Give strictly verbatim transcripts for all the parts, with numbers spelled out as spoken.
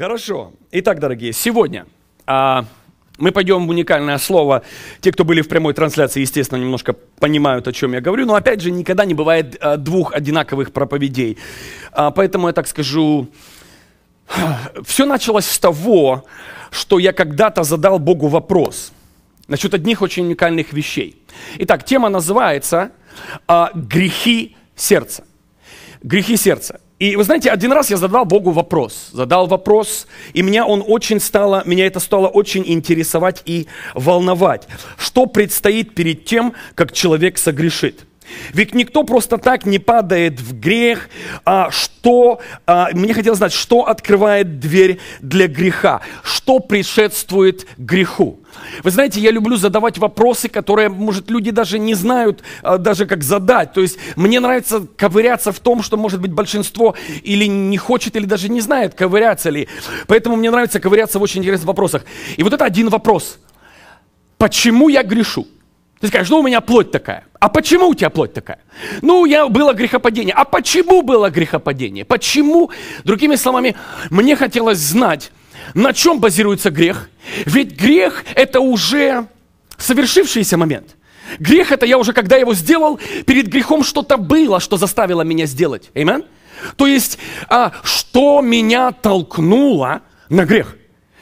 Хорошо. Итак, дорогие, сегодня а, мы пойдем в уникальное слово. Те, кто были в прямой трансляции, естественно, немножко понимают, о чем я говорю. Но опять же, никогда не бывает а, двух одинаковых проповедей. А, поэтому я так скажу, все началось с того, что я когда-то задал Богу вопрос насчет одних очень уникальных вещей. Итак, тема называется а, «Грехи сердца». Грехи сердца. И вы знаете, один раз я задал Богу вопрос, задал вопрос, и меня он очень стало, меня это стало очень интересовать и волновать. Что предстоит перед тем, как человек согрешит? Ведь никто просто так не падает в грех. А что, а, мне хотелось знать, что открывает дверь для греха, что предшествует греху. Вы знаете, я люблю задавать вопросы, которые, может, люди даже не знают, а, даже как задать. То есть мне нравится ковыряться в том, что, может быть, большинство или не хочет, или даже не знает, ковыряться ли. Поэтому мне нравится ковыряться в очень интересных вопросах. И вот это один вопрос. Почему я грешу? Ты скажешь, ну у меня плоть такая. А почему у тебя плоть такая? Ну, я было грехопадение. А почему было грехопадение? Почему? Другими словами, мне хотелось знать, на чем базируется грех. Ведь грех – это уже совершившийся момент. Грех – это я уже, когда его сделал, перед грехом что-то было, что заставило меня сделать. Аминь? То есть, а, что меня толкнуло на грех?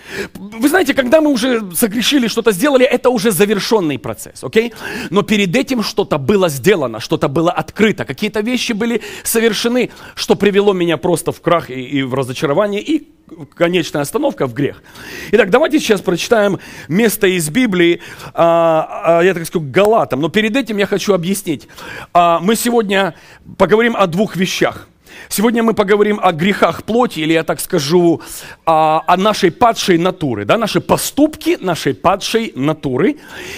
Вы знаете, когда мы уже согрешили, что-то сделали, это уже завершенный процесс, окей? Но перед этим что-то было сделано, что-то было открыто, какие-то вещи были совершены, что привело меня просто в крах и, и в разочарование, и конечная остановка в грех. Итак, давайте сейчас прочитаем место из Библии, а, а, я так скажу, Галатам. Но перед этим я хочу объяснить. А, мы сегодня поговорим о двух вещах. Сегодня мы поговорим о грехах плоти, или я так скажу, о, о нашей падшей натуре, да, наши поступки нашей падшей натуры.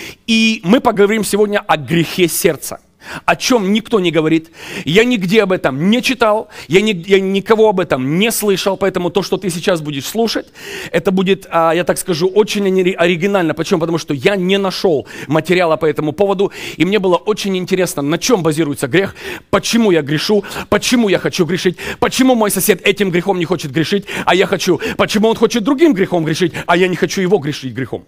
И мы поговорим сегодня о грехе сердца, о чем никто не говорит. Я нигде об этом не читал, я, ни, я никого об этом не слышал, поэтому то, что ты сейчас будешь слушать, это будет, я так скажу, очень оригинально. Почему? Потому что я не нашел материала по этому поводу, и мне было очень интересно, на чем базируется грех, почему я грешу, почему я хочу грешить, почему мой сосед этим грехом не хочет грешить, а я хочу, почему он хочет другим грехом грешить, а я не хочу его грешить грехом.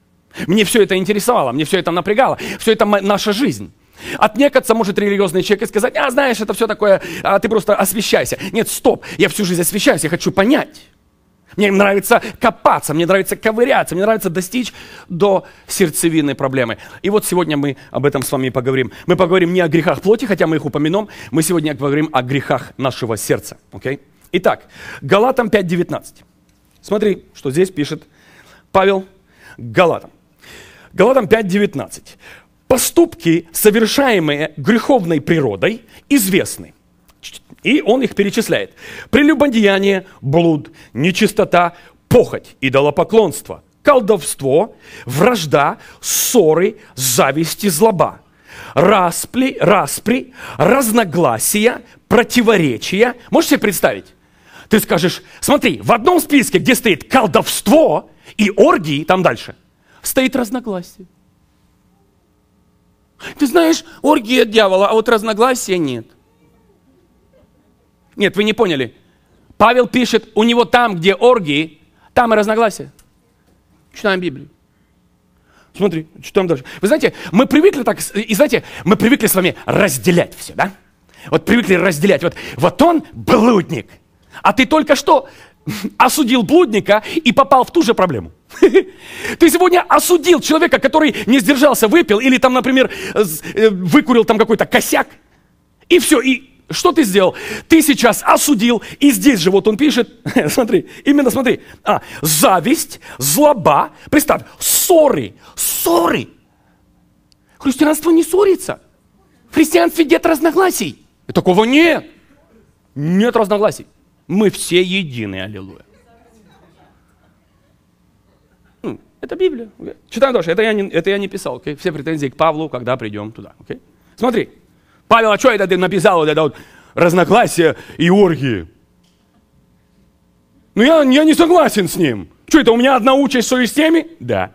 Мне все это интересовало, мне все это напрягало, все это наша жизнь. Отнекаться может религиозный человек и сказать, а знаешь, это все такое, а ты просто освящайся. Нет, стоп, я всю жизнь освящаюсь, я хочу понять. Мне нравится копаться, мне нравится ковыряться, мне нравится достичь до сердцевины проблемы. И вот сегодня мы об этом с вами поговорим. Мы поговорим не о грехах плоти, хотя мы их упомянем, мы сегодня поговорим о грехах нашего сердца. Okay? Итак, Галатам пять девятнадцать. Смотри, что здесь пишет Павел Галатам. Галатам пять девятнадцать. Поступки, совершаемые греховной природой, известны. И он их перечисляет. Прелюбодеяние, блуд, нечистота, похоть, идолопоклонство, колдовство, вражда, ссоры, зависть и злоба, распри, распри, разногласия, противоречия. Можешь себе представить? Ты скажешь, смотри, в одном списке, где стоит колдовство и оргии, там дальше, стоит разногласие. Ты знаешь, оргия дьявола, а вот разногласия нет. Нет, вы не поняли. Павел пишет, у него там, где оргии, там и разногласия. Читаем Библию. Смотри, читаем дальше. Вы знаете, мы привыкли так, и знаете, мы привыкли с вами разделять все, да? Вот привыкли разделять. Вот, вот он блудник, а ты только что осудил блудника и попал в ту же проблему. Ты сегодня осудил человека, который не сдержался, выпил, или там, например, выкурил там какой-то косяк, и все, и что ты сделал? Ты сейчас осудил, и здесь же вот он пишет, смотри, именно смотри, а, зависть, злоба, представь, ссоры, ссоры. Христианство не ссорится. В христианстве нет разногласий. И такого нет. Нет разногласий. Мы все едины, аллилуйя. Это Библия. Okay? Читаем дальше. Это я не, это я не писал. Okay? Все претензии к Павлу, когда придем туда. Okay? Смотри. Павел, а что это ты написал? Вот это вот разногласия и оргии. Ну я, я не согласен с ним. Что это, у меня одна участь в совестями? Да.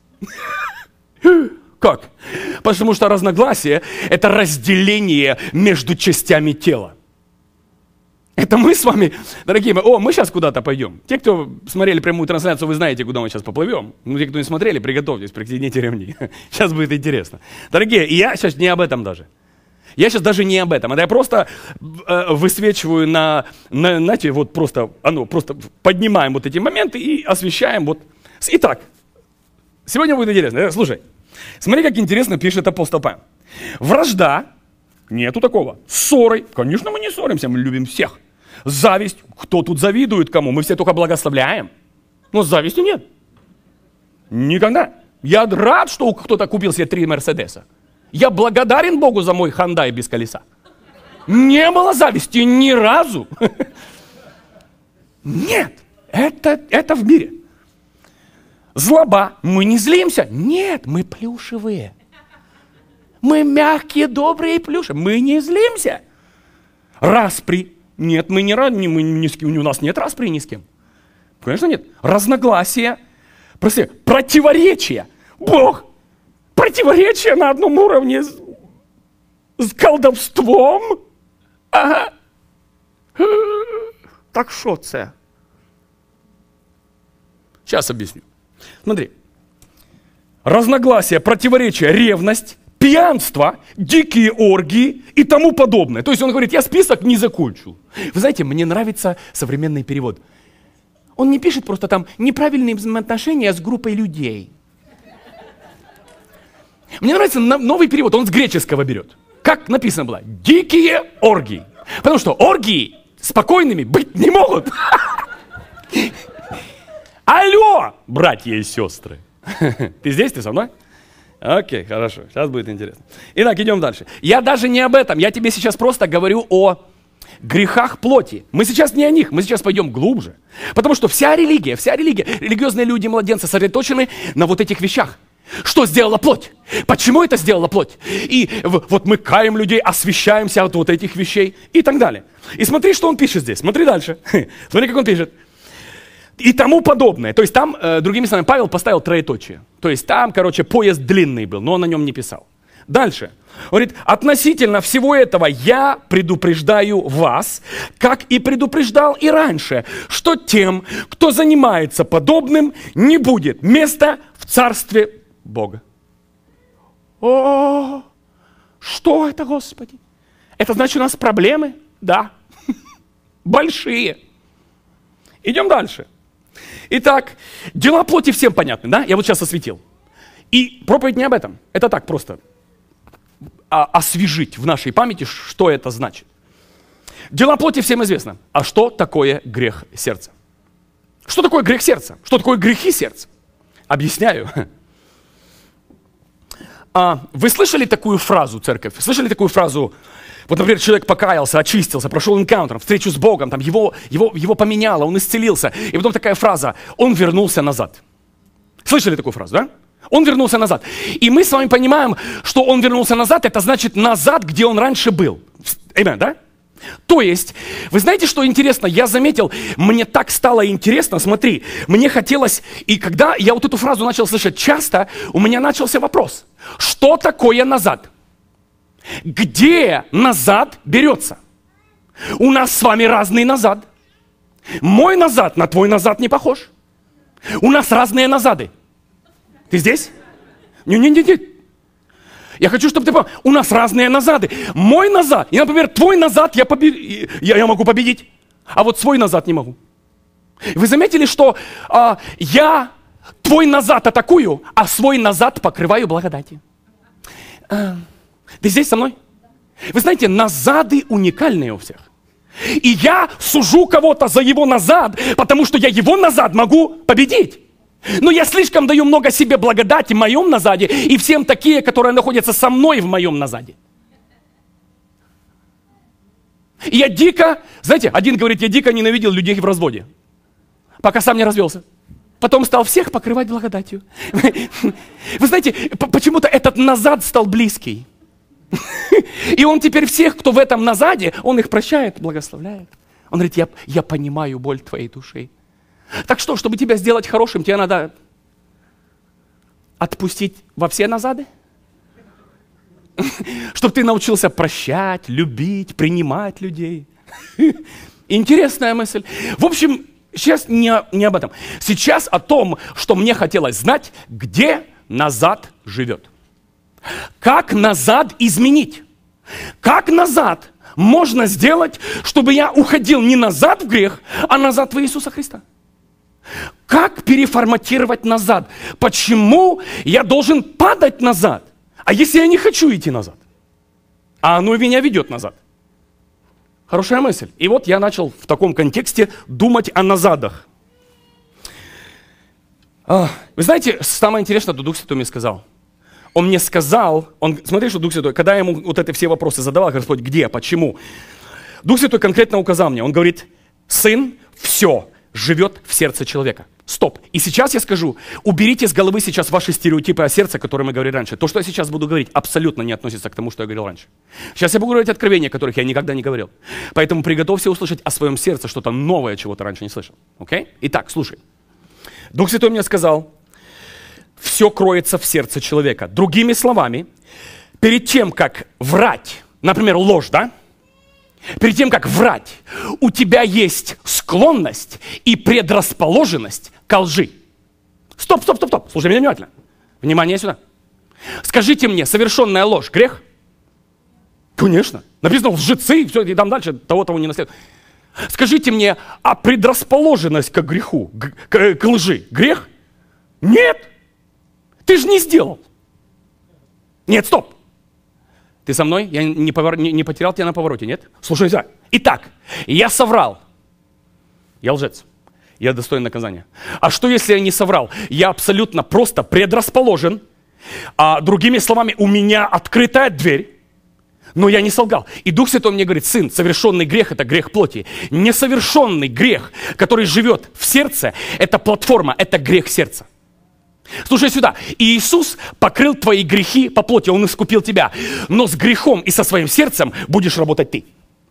Как? Потому что разногласие – это разделение между частями тела. Это мы с вами, дорогие мои, о, мы сейчас куда-то пойдем. Те, кто смотрели прямую трансляцию, вы знаете, куда мы сейчас поплывем. Ну, те, кто не смотрели, приготовьтесь, присоедините ремни. Сейчас будет интересно. Дорогие, и я сейчас не об этом даже. Я сейчас даже не об этом. Это я просто э, высвечиваю на, на, знаете, вот просто, оно, просто поднимаем вот эти моменты и освещаем. Вот. Итак, сегодня будет интересно. Слушай, смотри, как интересно пишет апостол Павел. Вражда, нету такого. Ссоры, конечно, мы не ссоримся, мы любим всех. Зависть, кто тут завидует кому? Мы все только благословляем. Но зависти нет. Никогда. Я рад, что кто-то купил себе три Мерседеса. Я благодарен Богу за мой Хондай без колеса. Не было зависти ни разу. Нет, это, это в мире. Злоба, мы не злимся. Нет, мы плюшевые. Мы мягкие, добрые и плюшевые. Мы не злимся. Распри. Нет, мы не, мы, мы ни с кем, у нас нет распри ни с кем. Конечно нет. Разногласия. Прости, противоречия. Бог. Противоречие на одном уровне с, с колдовством. Ага. Так що це? Сейчас объясню. Смотри. Разногласия, противоречия, ревность, пьянство, дикие оргии и тому подобное. То есть он говорит, я список не закончил. Вы знаете, мне нравится современный перевод. Он не пишет просто там неправильные взаимоотношения с группой людей. Мне нравится новый перевод, он с греческого берет. Как написано было? Дикие оргии. Потому что оргии спокойными быть не могут. Алло, братья и сестры. Ты здесь, ты со мной? Окей, хорошо, сейчас будет интересно. Итак, идем дальше. Я даже не об этом, я тебе сейчас просто говорю о грехах плоти. Мы сейчас не о них, мы сейчас пойдем глубже. Потому что вся религия, вся религия, религиозные люди, младенцы сосредоточены на вот этих вещах. Что сделала плоть? Почему это сделала плоть? И вот мы каем людей, освящаемся от вот этих вещей и так далее. И смотри, что он пишет здесь. Смотри дальше. Смотри, как он пишет. И тому подобное. То есть там, э, другими словами, Павел поставил троеточие. То есть там, короче, поезд длинный был, но он на нем не писал. Дальше. Он говорит, относительно всего этого я предупреждаю вас, как и предупреждал и раньше, что тем, кто занимается подобным, не будет места в Царстве Бога. О, что это, Господи? Это значит, у нас проблемы? Да. Большие. Идем дальше. Итак, дела плоти всем понятны, да? Я вот сейчас осветил. И проповедь не об этом. Это так просто а, освежить в нашей памяти, что это значит. Дела плоти всем известно. А что такое грех сердца? Что такое грех сердца? Что такое грехи сердца? Объясняю. А, вы слышали такую фразу, церковь? Слышали такую фразу? Вот, например, человек покаялся, очистился, прошел энкаунтер, встречу с Богом, там его, его, его поменяло, он исцелился. И потом такая фраза, он вернулся назад. Слышали такую фразу, да? Он вернулся назад. И мы с вами понимаем, что он вернулся назад, это значит назад, где он раньше был. Amen, да? То есть, вы знаете, что интересно? Я заметил, мне так стало интересно, смотри, мне хотелось, и когда я вот эту фразу начал слышать часто, у меня начался вопрос, что такое назад? Где назад берется? У нас с вами разный назад. Мой назад на твой назад не похож. У нас разные назады. Ты здесь? Не-не-не. Я хочу, чтобы ты понял, у нас разные назады. Мой назад, и, например, твой назад я, побед... я, я могу победить, а вот свой назад не могу. Вы заметили, что а, я твой назад атакую, а свой назад покрываю благодати? А, ты здесь со мной? Вы знаете, назады уникальные у всех. И я сужу кого-то за его назад, потому что я его назад могу победить. Но я слишком даю много себе благодати в моем назаде и всем такие, которые находятся со мной в моем назаде. И я дико, знаете, один говорит, я дико ненавидел людей в разводе, пока сам не развелся. Потом стал всех покрывать благодатью. Вы знаете, почему-то этот назад стал близкий. И он теперь всех, кто в этом назаде, он их прощает, благословляет. Он говорит, я, я понимаю боль твоей души. Так что, чтобы тебя сделать хорошим, тебе надо отпустить во все назады? Чтобы ты научился прощать, любить, принимать людей. Интересная мысль. В общем, сейчас не, не об этом. Сейчас о том, что мне хотелось знать, где назад живет. Как назад изменить? Как назад можно сделать, чтобы я уходил не назад в грех, а назад в Иисуса Христа? Как переформатировать назад? Почему я должен падать назад? А если я не хочу идти назад? А оно меня ведет назад. Хорошая мысль. И вот я начал в таком контексте думать о назадах. Вы знаете, самое интересное, что Дух Святой мне сказал. Он мне сказал, он, смотри, что Дух Святой, когда я ему вот эти все вопросы задавал, Господь, где, почему? Дух Святой конкретно указал мне, он говорит, сын, все живет в сердце человека. Стоп. И сейчас я скажу, уберите с головы сейчас ваши стереотипы о сердце, которые мы говорили раньше. То, что я сейчас буду говорить, абсолютно не относится к тому, что я говорил раньше. Сейчас я буду говорить откровения, которых я никогда не говорил. Поэтому приготовься услышать о своем сердце что-то новое, чего ты раньше не слышал. Окей? Итак, слушай. Дух Святой мне сказал, все кроется в сердце человека. Другими словами, перед тем, как врать, например, ложь, да? Перед тем, как врать, у тебя есть склонность и предрасположенность ко лжи. Стоп, стоп, стоп, стоп. Слушай меня внимательно. Внимание сюда. Скажите мне, совершенная ложь – грех? Конечно. Написано лжецы, и все, и там дальше того-того не наследует. Скажите мне, а предрасположенность к греху, к, к лжи – грех? Нет. Ты же не сделал. Нет, стоп. Ты со мной? Я не, повор... не, не потерял тебя на повороте, нет? Слушай сюда. Итак, я соврал. Я лжец. Я достоин наказания. А что, если я не соврал? Я абсолютно просто предрасположен. А, другими словами, у меня открытая дверь, но я не солгал. И Дух Святой мне говорит, сын, совершенный грех – это грех плоти. Несовершенный грех, который живет в сердце, это платформа, это грех сердца. Слушай сюда, Иисус покрыл твои грехи по плоти, Он искупил тебя, но с грехом и со своим сердцем будешь работать ты.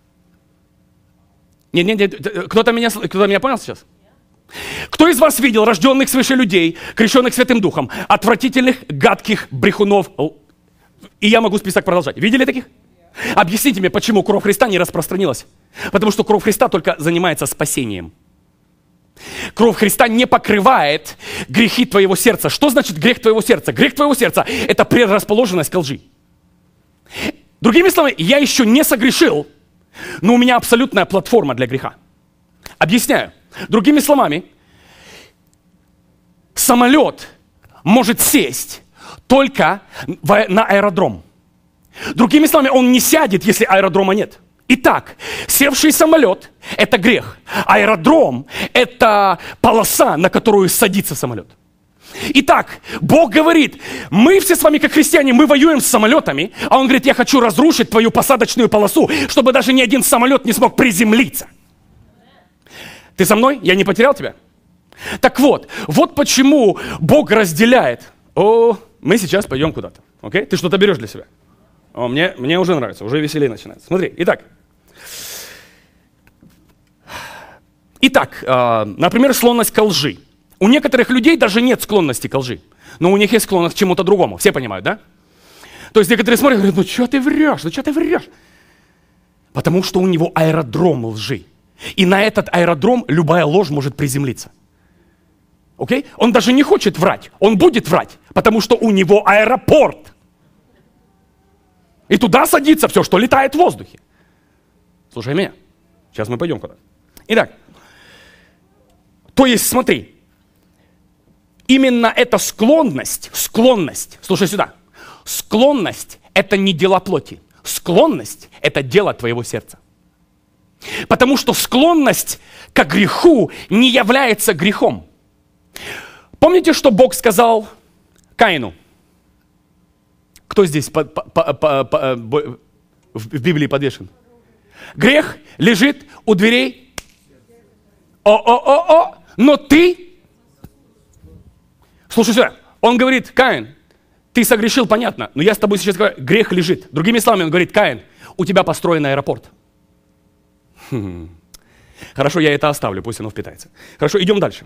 Нет, нет, нет, кто-то меня, кто-то меня понял сейчас? Кто из вас видел рожденных свыше людей, крещенных Святым Духом, отвратительных, гадких брехунов? И я могу список продолжать. Видели таких? Объясните мне, почему кровь Христа не распространилась? Потому что кровь Христа только занимается спасением. Кровь Христа не покрывает грехи твоего сердца. Что значит грех твоего сердца? Грех твоего сердца – это предрасположенность к лжи. Другими словами, я еще не согрешил, но у меня абсолютная платформа для греха. Объясняю. Другими словами, самолет может сесть только на аэродром. Другими словами, он не сядет, если аэродрома нет. Итак, севший самолет – это грех. Аэродром – это полоса, на которую садится самолет. Итак, Бог говорит, мы все с вами как христиане, мы воюем с самолетами, а Он говорит, я хочу разрушить твою посадочную полосу, чтобы даже ни один самолет не смог приземлиться. Ты со мной? Я не потерял тебя? Так вот, вот почему Бог разделяет. О, мы сейчас пойдем куда-то. Окей? Ты что-то берешь для себя. О, мне, мне уже нравится, уже веселее начинается. Смотри, итак. Итак, э, например, склонность к лжи. У некоторых людей даже нет склонности к лжи, но у них есть склонность к чему-то другому. Все понимают, да? То есть некоторые смотрят и говорят, ну что ты врешь, ну что ты врешь? Потому что у него аэродром лжи. И на этот аэродром любая ложь может приземлиться. Окей? Он даже не хочет врать, он будет врать, потому что у него аэропорт. И туда садится все, что летает в воздухе. Слушай меня. Сейчас мы пойдем куда-то. Итак. То есть, смотри. Именно эта склонность, склонность, слушай сюда. Склонность – это не дела плоти. Склонность – это дело твоего сердца. Потому что склонность к греху не является грехом. Помните, что Бог сказал Каину? Кто здесь по, по, по, по, по, в Библии подвешен? Грех лежит у дверей. О-о-о-о, но ты... Слушай сюда, он говорит, Каин, ты согрешил, понятно, но я с тобой сейчас говорю, грех лежит. Другими словами, он говорит, Каин, у тебя построен аэропорт. Хм. Хорошо, я это оставлю, пусть оно впитается. Хорошо, идем дальше.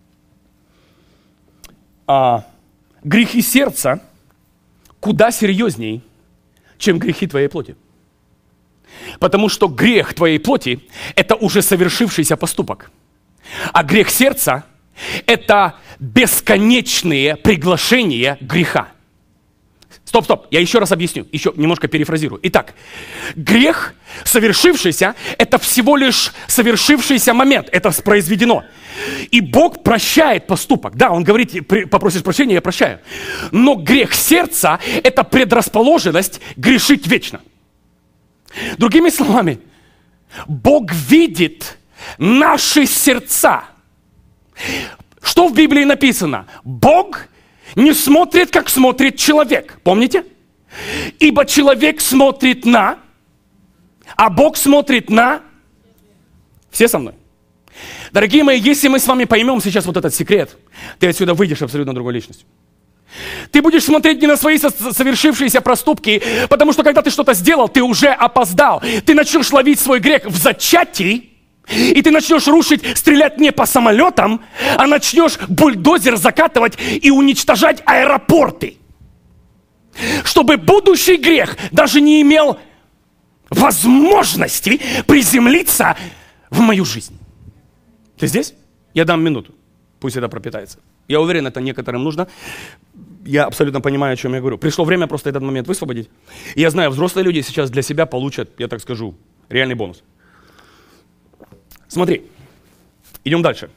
А, грехи сердца куда серьезней, чем грехи твоей плоти. Потому что грех твоей плоти – это уже совершившийся поступок. А грех сердца – это бесконечные приглашения греха. Стоп, стоп, я еще раз объясню, еще немножко перефразирую. Итак, грех, совершившийся, это всего лишь совершившийся момент, это произведено. И Бог прощает поступок. Да, Он говорит, попросишь прощения, я прощаю. Но грех сердца – это предрасположенность грешить вечно. Другими словами, Бог видит наши сердца. Что в Библии написано? Бог не смотрит, как смотрит человек. Помните? Ибо человек смотрит на, а Бог смотрит на... Все со мной? Дорогие мои, если мы с вами поймем сейчас вот этот секрет, ты отсюда выйдешь абсолютно другой личностью. Ты будешь смотреть не на свои совершившиеся проступки, потому что когда ты что-то сделал, ты уже опоздал. Ты начнешь ловить свой грех в зачатии, и ты начнешь рушить, стрелять не по самолетам, а начнешь бульдозер закатывать и уничтожать аэропорты. Чтобы будущий грех даже не имел возможности приземлиться в мою жизнь. Ты здесь? Я дам минуту. Пусть это пропитается. Я уверен, это некоторым нужно. Я абсолютно понимаю, о чем я говорю. Пришло время просто этот момент высвободить. И я знаю, взрослые люди сейчас для себя получат, я так скажу, реальный бонус. Смотри, идем дальше.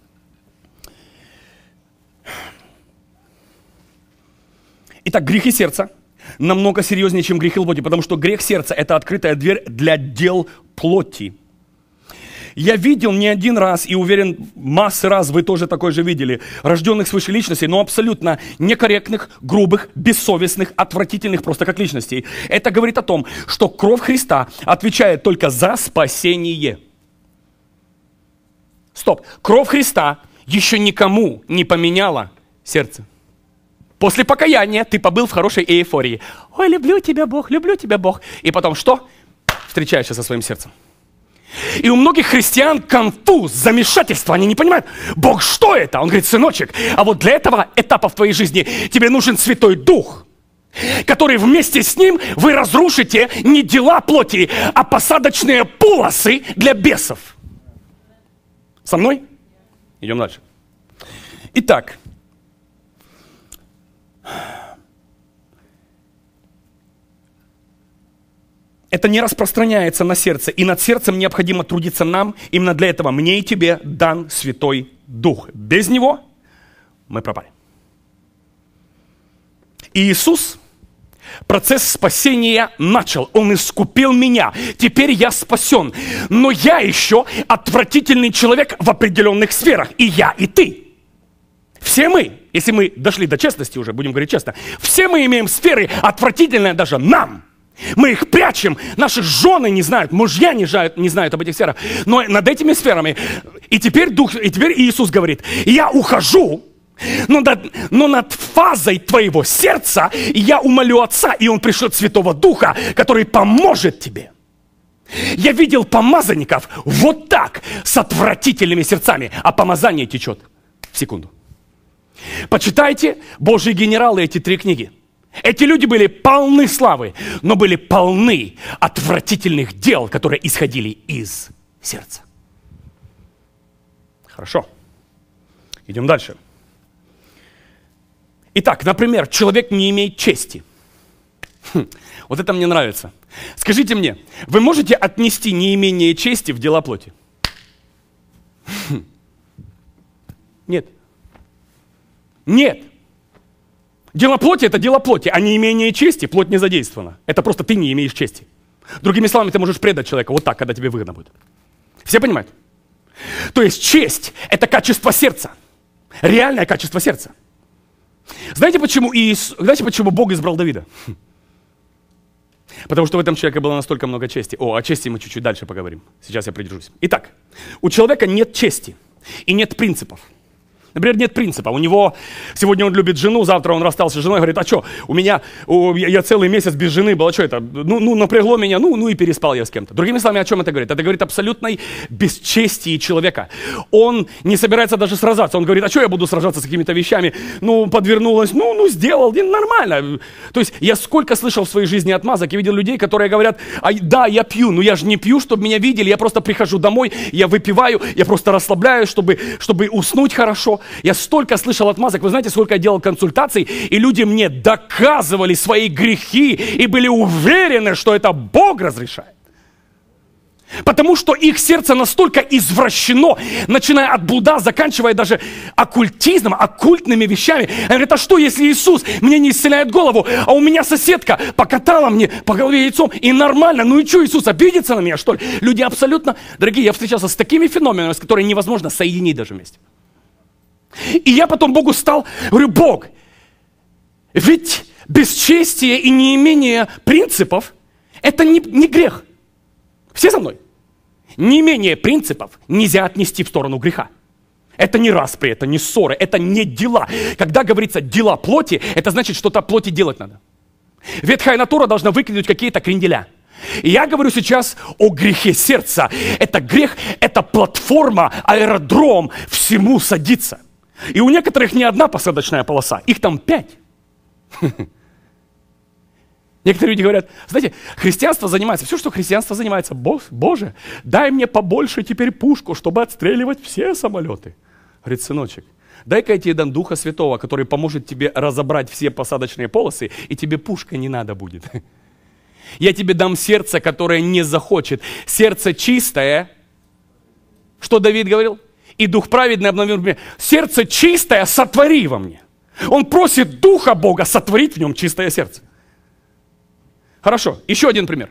Итак, грехи сердца намного серьезнее, чем грехи плоти, потому что грех сердца – это открытая дверь для дел плоти. Я видел не один раз, и уверен, массы раз вы тоже такое же видели, рожденных свыше личностей, но абсолютно некорректных, грубых, бессовестных, отвратительных просто как личностей. Это говорит о том, что кровь Христа отвечает только за спасение. Стоп. Кровь Христа еще никому не поменяла сердце. После покаяния ты побыл в хорошей эйфории. Ой, люблю тебя, Бог, люблю тебя, Бог. И потом что? Встречаешься со своим сердцем. И у многих христиан конфуз, замешательство. Они не понимают, Бог, что это? Он говорит, сыночек, а вот для этого этапа в твоей жизни тебе нужен Святой Дух, который вместе с ним вы разрушите не дела плоти, а посадочные полосы для бесов. Со мной? Идем дальше. Итак, это не распространяется на сердце, и над сердцем необходимо трудиться нам. Именно для этого мне и тебе дан Святой Дух. Без Него мы пропали. И Иисус процесс спасения начал. Он искупил меня. Теперь я спасен. Но я еще отвратительный человек в определенных сферах. И я, и ты. Все мы, если мы дошли до честности уже, будем говорить честно, все мы имеем сферы отвратительные даже нам. Мы их прячем, наши жены не знают, мужья не знают, не знают об этих сферах. Но над этими сферами, и теперь, Дух, и теперь Иисус говорит, я ухожу, но над, но над фазой твоего сердца я умолю Отца, и Он пришлет Святого Духа, который поможет тебе. Я видел помазанников вот так, с отвратительными сердцами, а помазание течет в секунду. Почитайте Божьи генералы, эти три книги. Эти люди были полны славы, но были полны отвратительных дел, которые исходили из сердца. Хорошо. Идем дальше. Итак, например, человек не имеет чести. Хм, вот это мне нравится. Скажите мне, вы можете отнести неимение чести в дела плоти? Хм. Нет. Нет. Дело плоти – это дело плоти, а не имение чести, плоть не задействована. Это просто ты не имеешь чести. Другими словами, ты можешь предать человека вот так, когда тебе выгодно будет. Все понимают? То есть честь – это качество сердца. Реальное качество сердца. Знаете, почему, Иисус, знаете, почему Бог избрал Давида? Потому что в этом человеке было настолько много чести. О, о чести мы чуть-чуть дальше поговорим. Сейчас я придержусь. Итак, у человека нет чести и нет принципов. Например, нет принципа. У него, сегодня он любит жену, завтра он расстался с женой, говорит, а что, у меня, у, я, я целый месяц без жены был, а что это? Ну, ну, напрягло меня, ну, ну и переспал я с кем-то. Другими словами, о чем это говорит? Это говорит абсолютной бесчестии человека. Он не собирается даже сражаться. Он говорит, а что я буду сражаться с какими-то вещами? Ну, подвернулось, ну, ну, сделал, нормально. То есть я сколько слышал в своей жизни отмазок, я видел людей, которые говорят, а, да, я пью, но я же не пью, чтобы меня видели, я просто прихожу домой, я выпиваю, я просто расслабляюсь, чтобы, чтобы уснуть хорошо. Я столько слышал отмазок. Вы знаете, сколько я делал консультаций, и люди мне доказывали свои грехи и были уверены, что это Бог разрешает. Потому что их сердце настолько извращено, начиная от блуда, заканчивая даже оккультизмом, оккультными вещами. Они говорят, а что, если Иисус мне не исцеляет голову, а у меня соседка покатала мне по голове яйцом, и нормально, ну и что, Иисус обидится на меня, что ли? Люди абсолютно, дорогие, я встречался с такими феноменами, с которыми невозможно соединить даже вместе. И я потом Богу стал, говорю, Бог, ведь бесчестие и неимение принципов – это не, не грех. Все со мной? Неимение принципов нельзя отнести в сторону греха. Это не распри, это не ссоры, это не дела. Когда говорится дела плоти, это значит, что-то плоти делать надо. Ветхая натура должна выкинуть какие-то кренделя. И я говорю сейчас о грехе сердца. Это грех, это платформа, аэродром, всему садится. И у некоторых не одна посадочная полоса, их там пять. Некоторые люди говорят, знаете, христианство занимается, все, что христианство занимается, Боже, дай мне побольше теперь пушку, чтобы отстреливать все самолеты. Говорит, сыночек, дай-ка я тебе дам Духа Святого, который поможет тебе разобрать все посадочные полосы, и тебе пушка не надо будет. Я тебе дам сердце, которое не захочет. Сердце чистое. Что Давид говорил? И Дух праведный обновил мне. Сердце чистое сотвори во мне. Он просит Духа Бога сотворить в нем чистое сердце. Хорошо, еще один пример.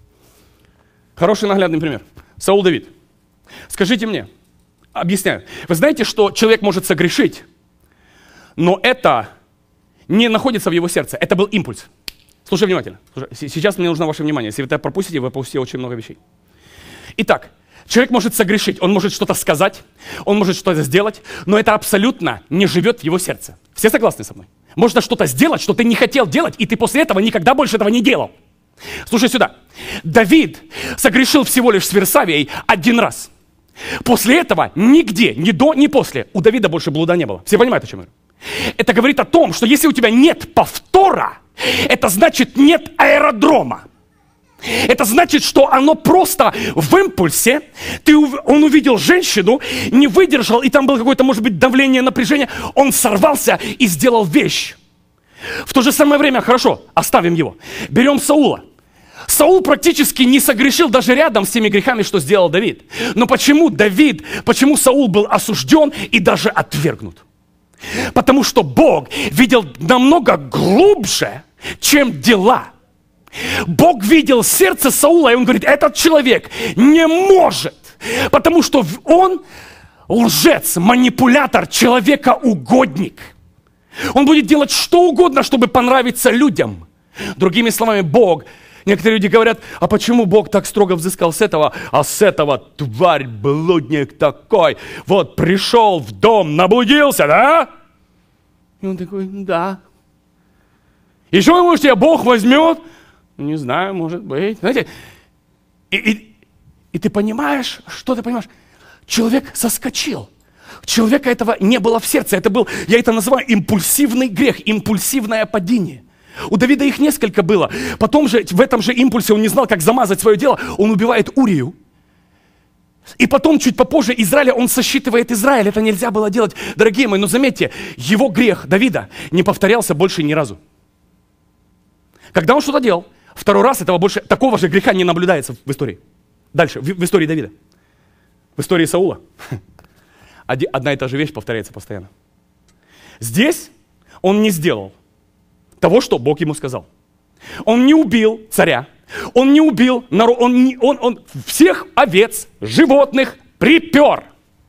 Хороший наглядный пример. Саул Давид. Скажите мне, объясняю. Вы знаете, что человек может согрешить, но это не находится в его сердце. Это был импульс. Слушай внимательно. Слушай, сейчас мне нужно ваше внимание. Если вы это пропустите, вы пропустите очень много вещей. Итак, человек может согрешить, он может что-то сказать, он может что-то сделать, но это абсолютно не живет в его сердце. Все согласны со мной? Можно что-то сделать, что ты не хотел делать, и ты после этого никогда больше этого не делал. Слушай сюда. Давид согрешил всего лишь с Версавией один раз. После этого нигде, ни до, ни после, у Давида больше блуда не было. Все понимают, о чем я говорю? Это говорит о том, что если у тебя нет повтора, это значит нет аэродрома. Это значит, что оно просто в импульсе, ты, он увидел женщину, не выдержал, и там было какое-то, может быть, давление, напряжение, он сорвался и сделал вещь. В то же самое время, хорошо, оставим его, берем Саула. Саул практически не согрешил даже рядом с теми грехами, что сделал Давид. Но почему Давид, почему Саул был осужден и даже отвергнут? Потому что Бог видел намного глубже, чем дела. Бог видел сердце Саула, и он говорит, этот человек не может, потому что он лжец, манипулятор, человека-угодник. Он будет делать что угодно, чтобы понравиться людям. Другими словами, Бог, некоторые люди говорят, а почему Бог так строго взыскал с этого, а с этого тварь, блудник такой, вот пришел в дом, наблудился, да? И он такой, да. И что вы думаете, Бог возьмет? Не знаю, может быть. Знаете, и, и, и ты понимаешь, что ты понимаешь? Человек соскочил. У человека этого не было в сердце. Это был, я это называю импульсивный грех, импульсивное падение. У Давида их несколько было. Потом же, в этом же импульсе он не знал, как замазать свое дело. Он убивает Урию. И потом, чуть попозже, Израиля, он сосчитывает Израиль. Это нельзя было делать. Дорогие мои, но заметьте, его грех Давида не повторялся больше ни разу. Когда он что-то делал, второй раз этого больше, такого же греха не наблюдается в истории. Дальше, в, в истории Давида. В истории Саула. Одна и та же вещь повторяется постоянно. Здесь он не сделал того, что Бог ему сказал. Он не убил царя. Он не убил народ. Он, не, он, он всех овец, животных припер.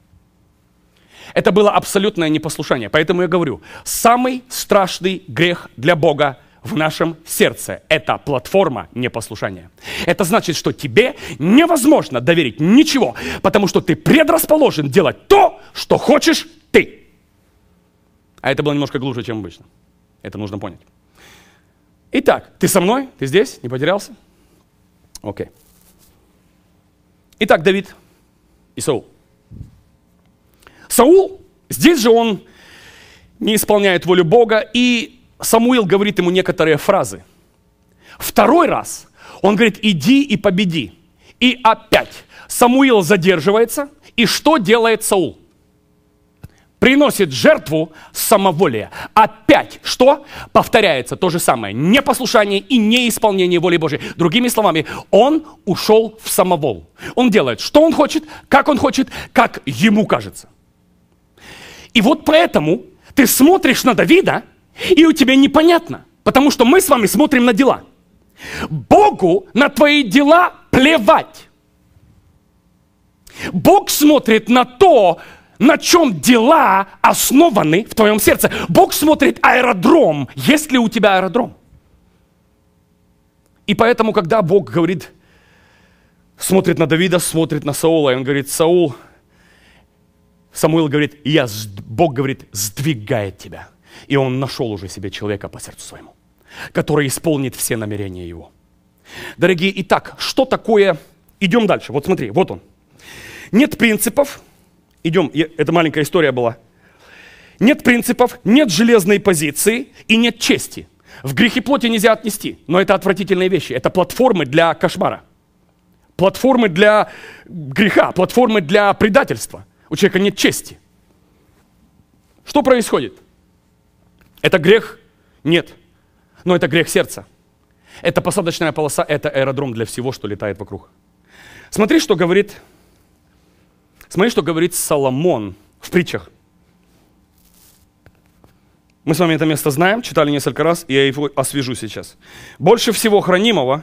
Это было абсолютное непослушание. Поэтому я говорю, самый страшный грех для Бога в нашем сердце – это платформа непослушания. Это значит, что тебе невозможно доверить ничего, потому что ты предрасположен делать то, что хочешь ты. А это было немножко глубже, чем обычно. Это нужно понять. Итак, ты со мной? Ты здесь? Не потерялся? Окей. Итак, Давид и Саул. Саул, здесь же он не исполняет волю Бога, и Самуил говорит ему некоторые фразы. Второй раз он говорит: иди и победи. И опять Самуил задерживается, и что делает Саул? Приносит жертву самоволия. Опять что? Повторяется то же самое. Непослушание и неисполнение воли Божьей. Другими словами, он ушел в самовол. Он делает, что он хочет, как он хочет, как ему кажется. И вот поэтому ты смотришь на Давида, и у тебя непонятно. Потому что мы с вами смотрим на дела. Богу на твои дела плевать. Бог смотрит на то, на чем дела основаны в твоем сердце. Бог смотрит аэродром, есть ли у тебя аэродром. И поэтому, когда Бог говорит, смотрит на Давида, смотрит на Саула, и он говорит: Саул, Самуил говорит, я, Бог говорит, сдвигает тебя. И он нашел уже себе человека по сердцу своему, который исполнит все намерения его. Дорогие, итак, что такое? Идем дальше. Вот смотри, вот он. Нет принципов. Идем, это маленькая история была. Нет принципов, нет железной позиции и нет чести. В грехе плоти нельзя отнести, но это отвратительные вещи. Это платформы для кошмара. Платформы для греха, платформы для предательства. У человека нет чести. Что происходит? Это грех? Нет. Но это грех сердца. Это посадочная полоса, это аэродром для всего, что летает вокруг. Смотри, что говорит... Смотри, что говорит Соломон в притчах. Мы с вами это место знаем, читали несколько раз, и я его освежу сейчас. Больше всего хранимого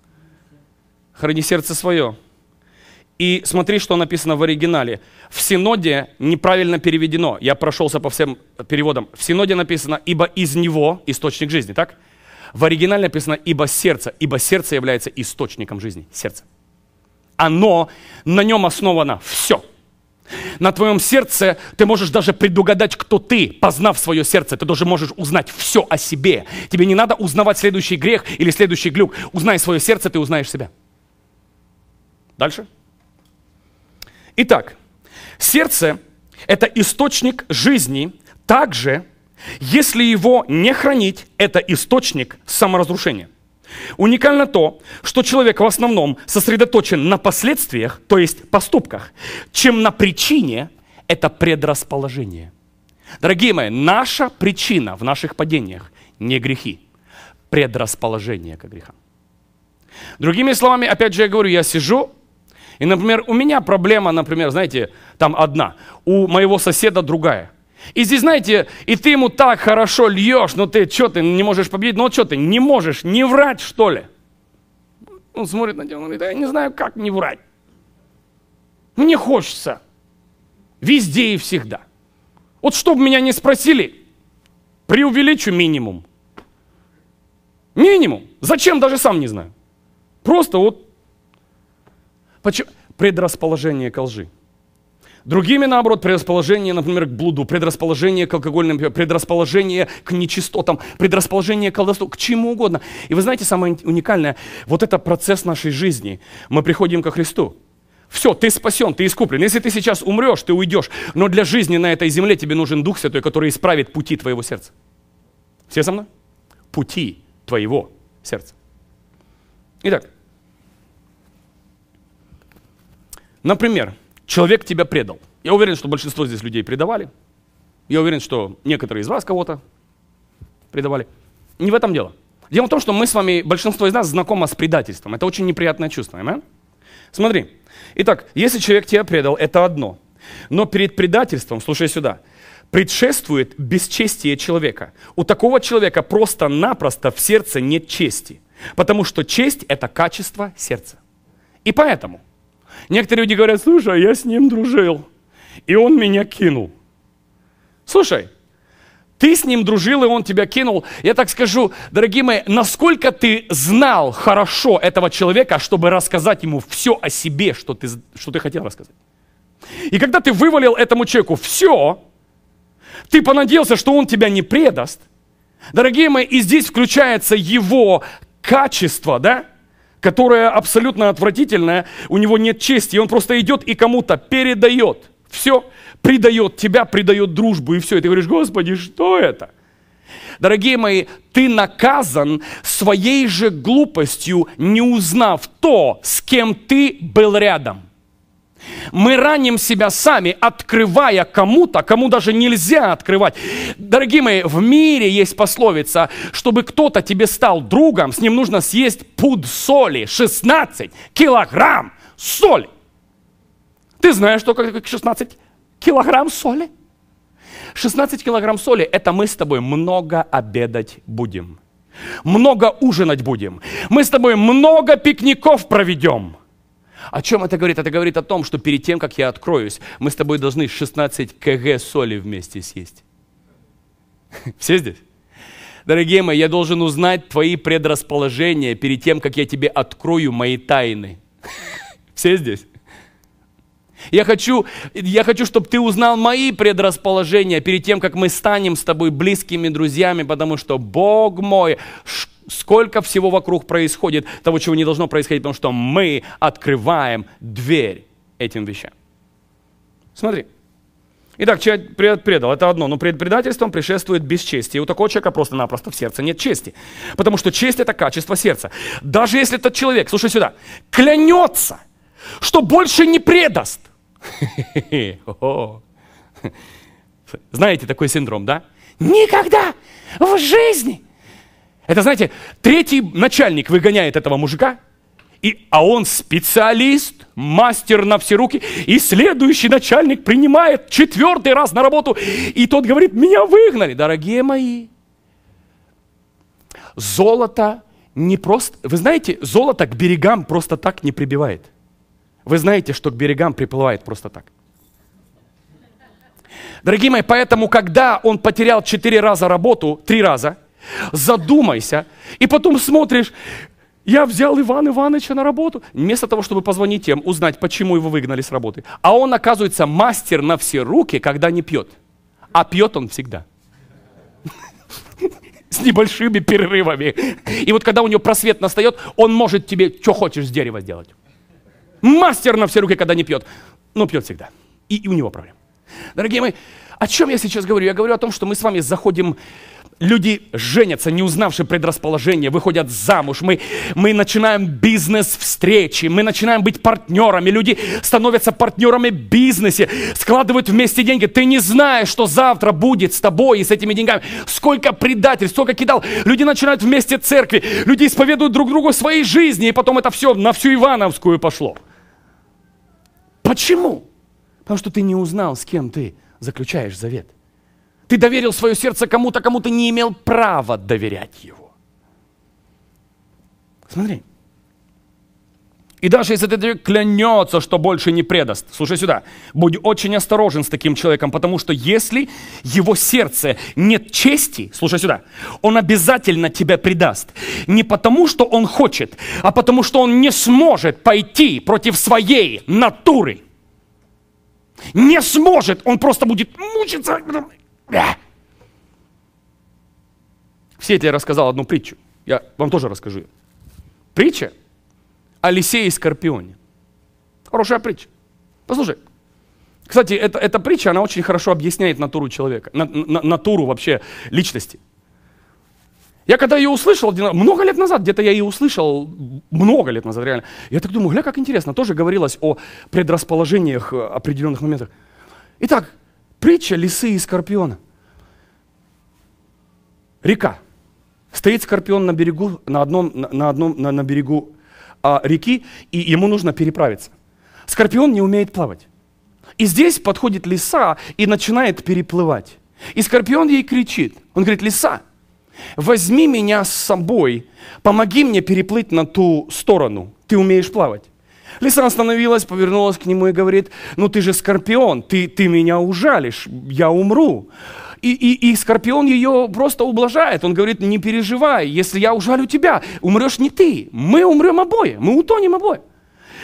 храни сердце свое. И смотри, что написано в оригинале. В Синоде неправильно переведено. Я прошелся по всем переводам. В Синоде написано: ибо из него источник жизни, так? В оригинале написано: ибо сердце, ибо сердце является источником жизни. Сердце. Оно, на нем основано все. На твоем сердце ты можешь даже предугадать, кто ты, познав свое сердце. Ты даже можешь узнать все о себе. Тебе не надо узнавать следующий грех или следующий глюк. Узнай свое сердце, ты узнаешь себя. Дальше. Итак, сердце – это источник жизни. Также, если его не хранить, это источник саморазрушения. Уникально то, что человек в основном сосредоточен на последствиях, то есть поступках, чем на причине – это предрасположение. Дорогие мои, наша причина в наших падениях не грехи, предрасположение к грехам. Другими словами, опять же я говорю, я сижу, и, например, у меня проблема, например, знаете, там одна, у моего соседа другая. И здесь, знаете, и ты ему так хорошо льешь, но ты что, ты не можешь победить, ну что ты, не можешь не врать, что ли? Он смотрит на тебя, он говорит: я не знаю, как не врать. Мне хочется. Везде и всегда. Вот чтобы меня не спросили, преувеличу минимум. Минимум. Зачем, даже сам не знаю. Просто вот. Почему? Предрасположение к лжи. Другими, наоборот, предрасположение, например, к блуду, предрасположение к алкогольным, предрасположение к нечистотам, предрасположение к колдовству, к чему угодно. И вы знаете, самое уникальное, вот это процесс нашей жизни. Мы приходим ко Христу. Все, ты спасен, ты искуплен. Если ты сейчас умрешь, ты уйдешь. Но для жизни на этой земле тебе нужен Дух Святой, который исправит пути твоего сердца. Все со мной? Пути твоего сердца. Итак. Например, человек тебя предал. Я уверен, что большинство здесь людей предавали. Я уверен, что некоторые из вас кого-то предавали. Не в этом дело. Дело в том, что мы с вами, большинство из нас знакомо с предательством. Это очень неприятное чувство. Amen? Смотри. Итак, если человек тебя предал, это одно. Но перед предательством, слушай сюда, предшествует бесчестие человека. У такого человека просто-напросто в сердце нет чести. Потому что честь – это качество сердца. И поэтому некоторые люди говорят: слушай, а я с ним дружил, и он меня кинул. Слушай, ты с ним дружил, и он тебя кинул. Я так скажу, дорогие мои, насколько ты знал хорошо этого человека, чтобы рассказать ему все о себе, что ты, что ты хотел рассказать. И когда ты вывалил этому человеку все, Ты понадеялся, что он тебя не предаст. Дорогие мои, и здесь включается его качество, да, которое абсолютно отвратительное, у него нет чести, и он просто идет и кому-то передает. Все, предает тебя, предает дружбу, и все. И ты говоришь: Господи, что это? Дорогие мои, ты наказан своей же глупостью, не узнав то, с кем ты был рядом. Мы раним себя сами, открывая кому-то, кому даже нельзя открывать. Дорогие мои, в мире есть пословица: чтобы кто-то тебе стал другом, с ним нужно съесть пуд соли, шестнадцать килограмм соли. Ты знаешь, что как шестнадцать килограмм соли? шестнадцать килограмм соли – это мы с тобой много обедать будем. Много ужинать будем. Мы с тобой много пикников проведем. О чем это говорит? Это говорит о том, что перед тем, как я откроюсь, мы с тобой должны шестнадцать килограмм соли вместе съесть. Все здесь? Дорогие мои, я должен узнать твои предрасположения перед тем, как я тебе открою мои тайны. Все здесь? Я хочу, я хочу, чтобы ты узнал мои предрасположения перед тем, как мы станем с тобой близкими друзьями, потому что, Бог мой, сколько всего вокруг происходит, того, чего не должно происходить, потому что мы открываем дверь этим вещам. Смотри. Итак, человек предал, это одно, но пред предательством предшествует бесчестие. У такого человека просто-напросто в сердце нет чести. Потому что честь – это качество сердца. Даже если этот человек, слушай сюда, клянется, что больше не предаст. Знаете такой синдром, да? Никогда в жизни. Это, знаете, третий начальник выгоняет этого мужика, и, а он специалист, мастер на все руки, и следующий начальник принимает четвертый раз на работу, и тот говорит: меня выгнали. Дорогие мои, золото не просто... Вы знаете, золото к берегам просто так не прибивает. Вы знаете, что к берегам приплывает просто так. Дорогие мои, поэтому, когда он потерял четыре раза работу, три раза, задумайся, и потом смотришь: я взял Ивана Ивановича на работу, вместо того, чтобы позвонить им, узнать, почему его выгнали с работы. А он, оказывается, мастер на все руки, когда не пьет. А пьет он всегда. С небольшими перерывами. И вот когда у него просвет настает, он может тебе, что хочешь, с дерева сделать. Мастер на все руки, когда не пьет. Но пьет всегда. И, и у него проблем. Дорогие мои, о чем я сейчас говорю? Я говорю о том, что мы с вами заходим... Люди женятся, не узнавшие предрасположения, выходят замуж, мы, мы начинаем бизнес-встречи, мы начинаем быть партнерами, люди становятся партнерами в бизнесе, складывают вместе деньги. Ты не знаешь, что завтра будет с тобой и с этими деньгами. Сколько предательств, сколько кидал. Люди начинают вместе церкви, люди исповедуют друг другу свои жизни, и потом это все на всю Ивановскую пошло. Почему? Потому что ты не узнал, с кем ты заключаешь завет. Ты доверил свое сердце кому-то, кому ты не имел права доверять его. Смотри. И даже если ты клянется, что больше не предаст, слушай сюда, будь очень осторожен с таким человеком, потому что если его сердце нет чести, слушай сюда, он обязательно тебя предаст. Не потому, что он хочет, а потому, что он не сможет пойти против своей натуры. Не сможет, он просто будет мучиться. Все это я рассказал одну притчу. Я вам тоже расскажу. Притча о лисе и скорпионе. Хорошая притча. Послушай. Кстати, эта, эта притча, она очень хорошо объясняет натуру человека, на, на, натуру вообще личности. Я когда ее услышал, много лет назад, где-то я ее услышал, много лет назад реально, я так думаю, гля, как интересно, тоже говорилось о предрасположениях определенных моментах. Итак, притча лисы и скорпиона. Река. Стоит скорпион на берегу, на одном, на, одном, на, на берегу а, реки, и ему нужно переправиться. Скорпион не умеет плавать. И здесь подходит лиса и начинает переплывать. И скорпион ей кричит. Он говорит: лиса, возьми меня с собой, помоги мне переплыть на ту сторону. Ты умеешь плавать. Лиса остановилась, повернулась к нему и говорит: ну ты же скорпион, ты, ты меня ужалишь, я умру. И, и, и скорпион ее просто ублажает. Он говорит: не переживай, если я ужалю тебя, умрешь не ты, мы умрем обои, мы утонем обои.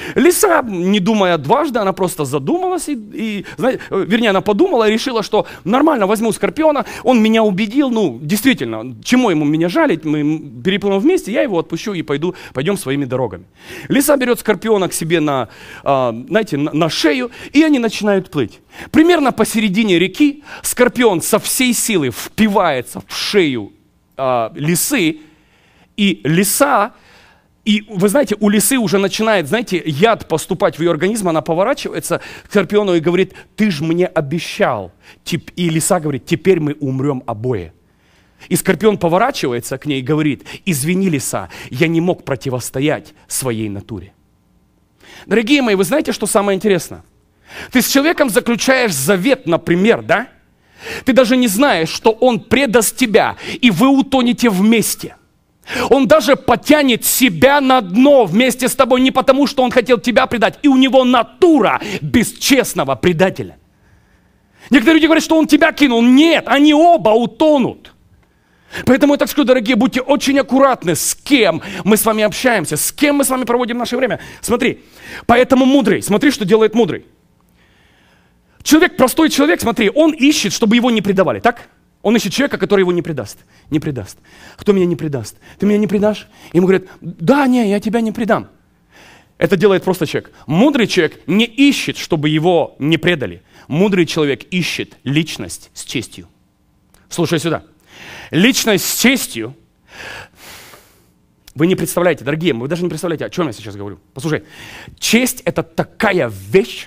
Лиса, не думая дважды, она просто задумалась, и, и знаете, вернее, она подумала и решила, что нормально, возьму скорпиона, он меня убедил, ну, действительно, чему ему меня жалить, мы переплывем вместе, я его отпущу и пойду, пойдем своими дорогами. Лиса берет скорпиона к себе на, знаете, на, на шею, и они начинают плыть. Примерно посередине реки скорпион со всей силы впивается в шею а, лисы, и лиса, и вы знаете, у лисы уже начинает, знаете, яд поступать в ее организм, она поворачивается к скорпиону и говорит: ты же мне обещал. И лиса говорит: теперь мы умрем обои. И скорпион поворачивается к ней и говорит: извини, лиса, я не мог противостоять своей натуре. Дорогие мои, вы знаете, что самое интересное? Ты с человеком заключаешь завет, например, да? Ты даже не знаешь, что он предаст тебя, и вы утонете вместе. Он даже потянет себя на дно вместе с тобой не потому, что он хотел тебя предать, и у него натура бесчестного предателя. Некоторые люди говорят, что он тебя кинул. Нет, они оба утонут. Поэтому я так скажу, дорогие, будьте очень аккуратны, с кем мы с вами общаемся, с кем мы с вами проводим наше время. Смотри, поэтому мудрый, смотри, что делает мудрый. Человек, простой человек, смотри, он ищет, чтобы его не предавали, так? Он ищет человека, который его не предаст. Не предаст. Кто меня не предаст? Ты меня не предашь? Ему говорят: да, не, я тебя не предам. Это делает просто человек. Мудрый человек не ищет, чтобы его не предали. Мудрый человек ищет личность с честью. Слушай сюда. Личность с честью. Вы не представляете, дорогие, вы даже не представляете, о чем я сейчас говорю. Послушай, честь — это такая вещь.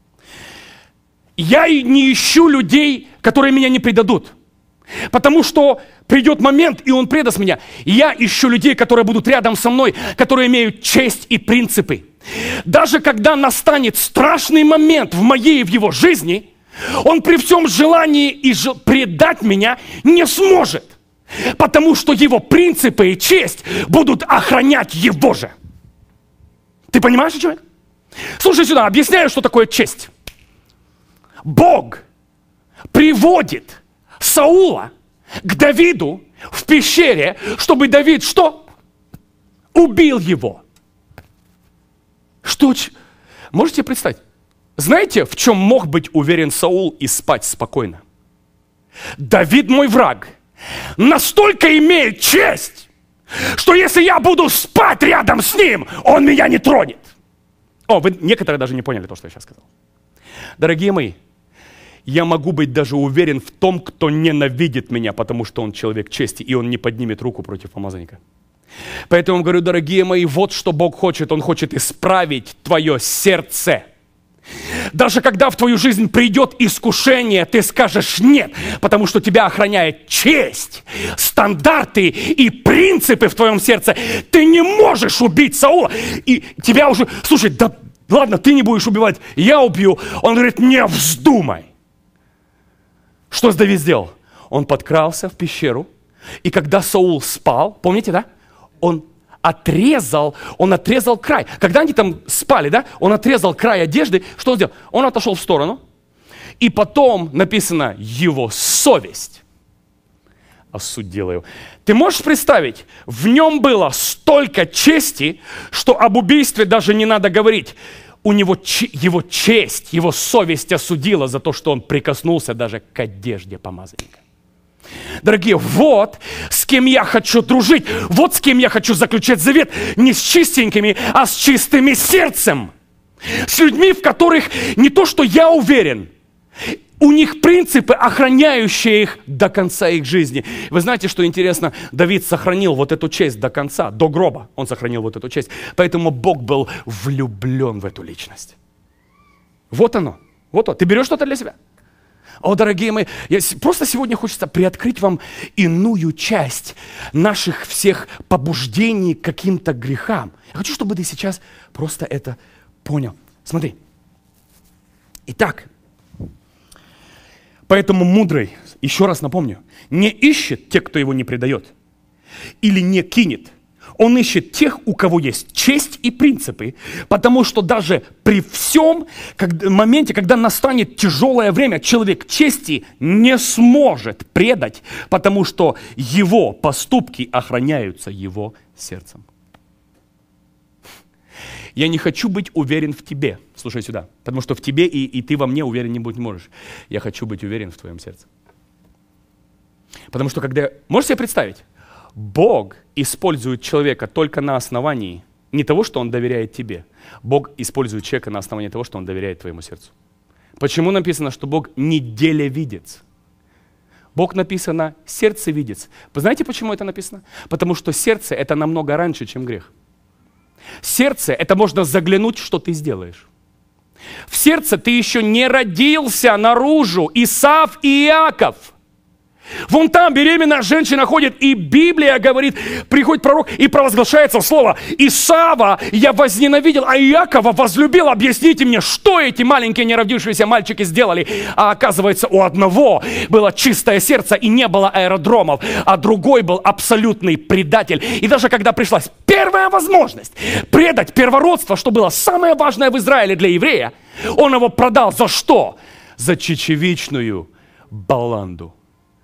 Я не ищу людей, которые меня не предадут. Потому что придет момент, и он предаст меня. Я ищу людей, которые будут рядом со мной, которые имеют честь и принципы. Даже когда настанет страшный момент в моей и в его жизни, он при всем желании и ж... предать меня не сможет. Потому что его принципы и честь будут охранять его же. Ты понимаешь, человек? Слушай сюда, объясняю, что такое честь. Бог приводит Саула к Давиду в пещере, чтобы Давид что? Убил его. Что? Можете представить? Знаете, в чем мог быть уверен Саул и спать спокойно? Давид мой враг настолько имеет честь, что если я буду спать рядом с ним, он меня не тронет. О, вы некоторые даже не поняли то, что я сейчас сказал. Дорогие мои, я могу быть даже уверен в том, кто ненавидит меня, потому что он человек чести, и он не поднимет руку против помазанника. Поэтому говорю, дорогие мои, вот что Бог хочет. Он хочет исправить твое сердце. Даже когда в твою жизнь придет искушение, ты скажешь нет, потому что тебя охраняет честь, стандарты и принципы в твоем сердце. Ты не можешь убить Саула. И тебя уже, слушай, да ладно, ты не будешь убивать, я убью. Он говорит: не вздумай. Что Давид сделал? Он подкрался в пещеру, и когда Саул спал, помните, да? Он отрезал, он отрезал край. Когда они там спали, да? Он отрезал край одежды. Что он сделал? Он отошел в сторону, и потом написано: его совесть осудила его. Ты можешь представить, в нем было столько чести, что об убийстве даже не надо говорить. У него его честь, его совесть осудила за то, что он прикоснулся даже к одежде помазанника. Дорогие, вот с кем я хочу дружить, вот с кем я хочу заключать завет. Не с чистенькими, а с чистым сердцем. С людьми, в которых не то, что я уверен, у них принципы, охраняющие их до конца их жизни. Вы знаете, что интересно? Давид сохранил вот эту честь до конца, до гроба. Он сохранил вот эту честь. Поэтому Бог был влюблен в эту личность. Вот оно. Вот оно. Ты берешь что-то для себя? О, дорогие мои, я просто сегодня хочется приоткрыть вам иную часть наших всех побуждений к каким-то грехам. Я хочу, чтобы ты сейчас просто это понял. Смотри. Итак, поэтому мудрый, еще раз напомню, не ищет тех, кто его не предает или не кинет. Он ищет тех, у кого есть честь и принципы, потому что даже при всем как, моменте, когда настанет тяжелое время, человек чести не сможет предать, потому что его поступки охраняются его сердцем. Я не хочу быть уверен в тебе. Слушай сюда. Потому что в тебе и, и ты во мне уверен не быть не можешь. Я хочу быть уверен в твоем сердце. Потому что когда... Можешь себе представить? Бог использует человека только на основании не того, что Он доверяет тебе. Бог использует человека на основании того, что Он доверяет твоему сердцу. Почему написано, что Бог неделевидец? Бог написано сердцевидец. Вы знаете, почему это написано? Потому что сердце — это намного раньше, чем грех. Сердце — это можно заглянуть, что ты сделаешь. В сердце ты еще не родился наружу. Исав и Иаков. Вон там беременная женщина ходит, и Библия говорит, приходит пророк и провозглашается слово: Исава я возненавидел, а Иакова возлюбил. Объясните мне, что эти маленькие неродившиеся мальчики сделали? А оказывается, у одного было чистое сердце и не было аэродромов, а другой был абсолютный предатель. И даже когда пришлась первая возможность предать первородство, что было самое важное в Израиле для еврея, он его продал за что? За чечевичную баланду.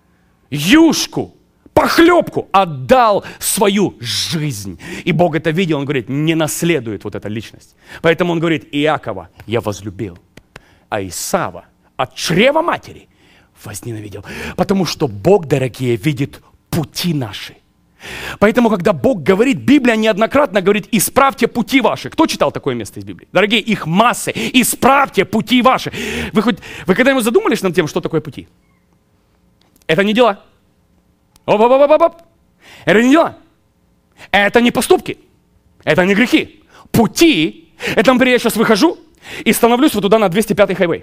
Юшку, похлебку, отдал свою жизнь. И Бог это видел, Он говорит, не наследует вот эта личность. Поэтому Он говорит, Иакова я возлюбил, а Исава от чрева матери возненавидел. Потому что Бог, дорогие, видит пути наши. Поэтому, когда Бог говорит, Библия неоднократно говорит, исправьте пути ваши. Кто читал такое место из Библии? Дорогие, их массы. Исправьте пути ваши. Вы, хоть, вы когда-нибудь задумались над тем, что такое пути? Это не дела. Оп-оп-оп-оп-оп. Это не дела. Это не поступки. Это не грехи. Пути. Это, например, я сейчас выхожу и становлюсь вот туда на двести пятый хайвей.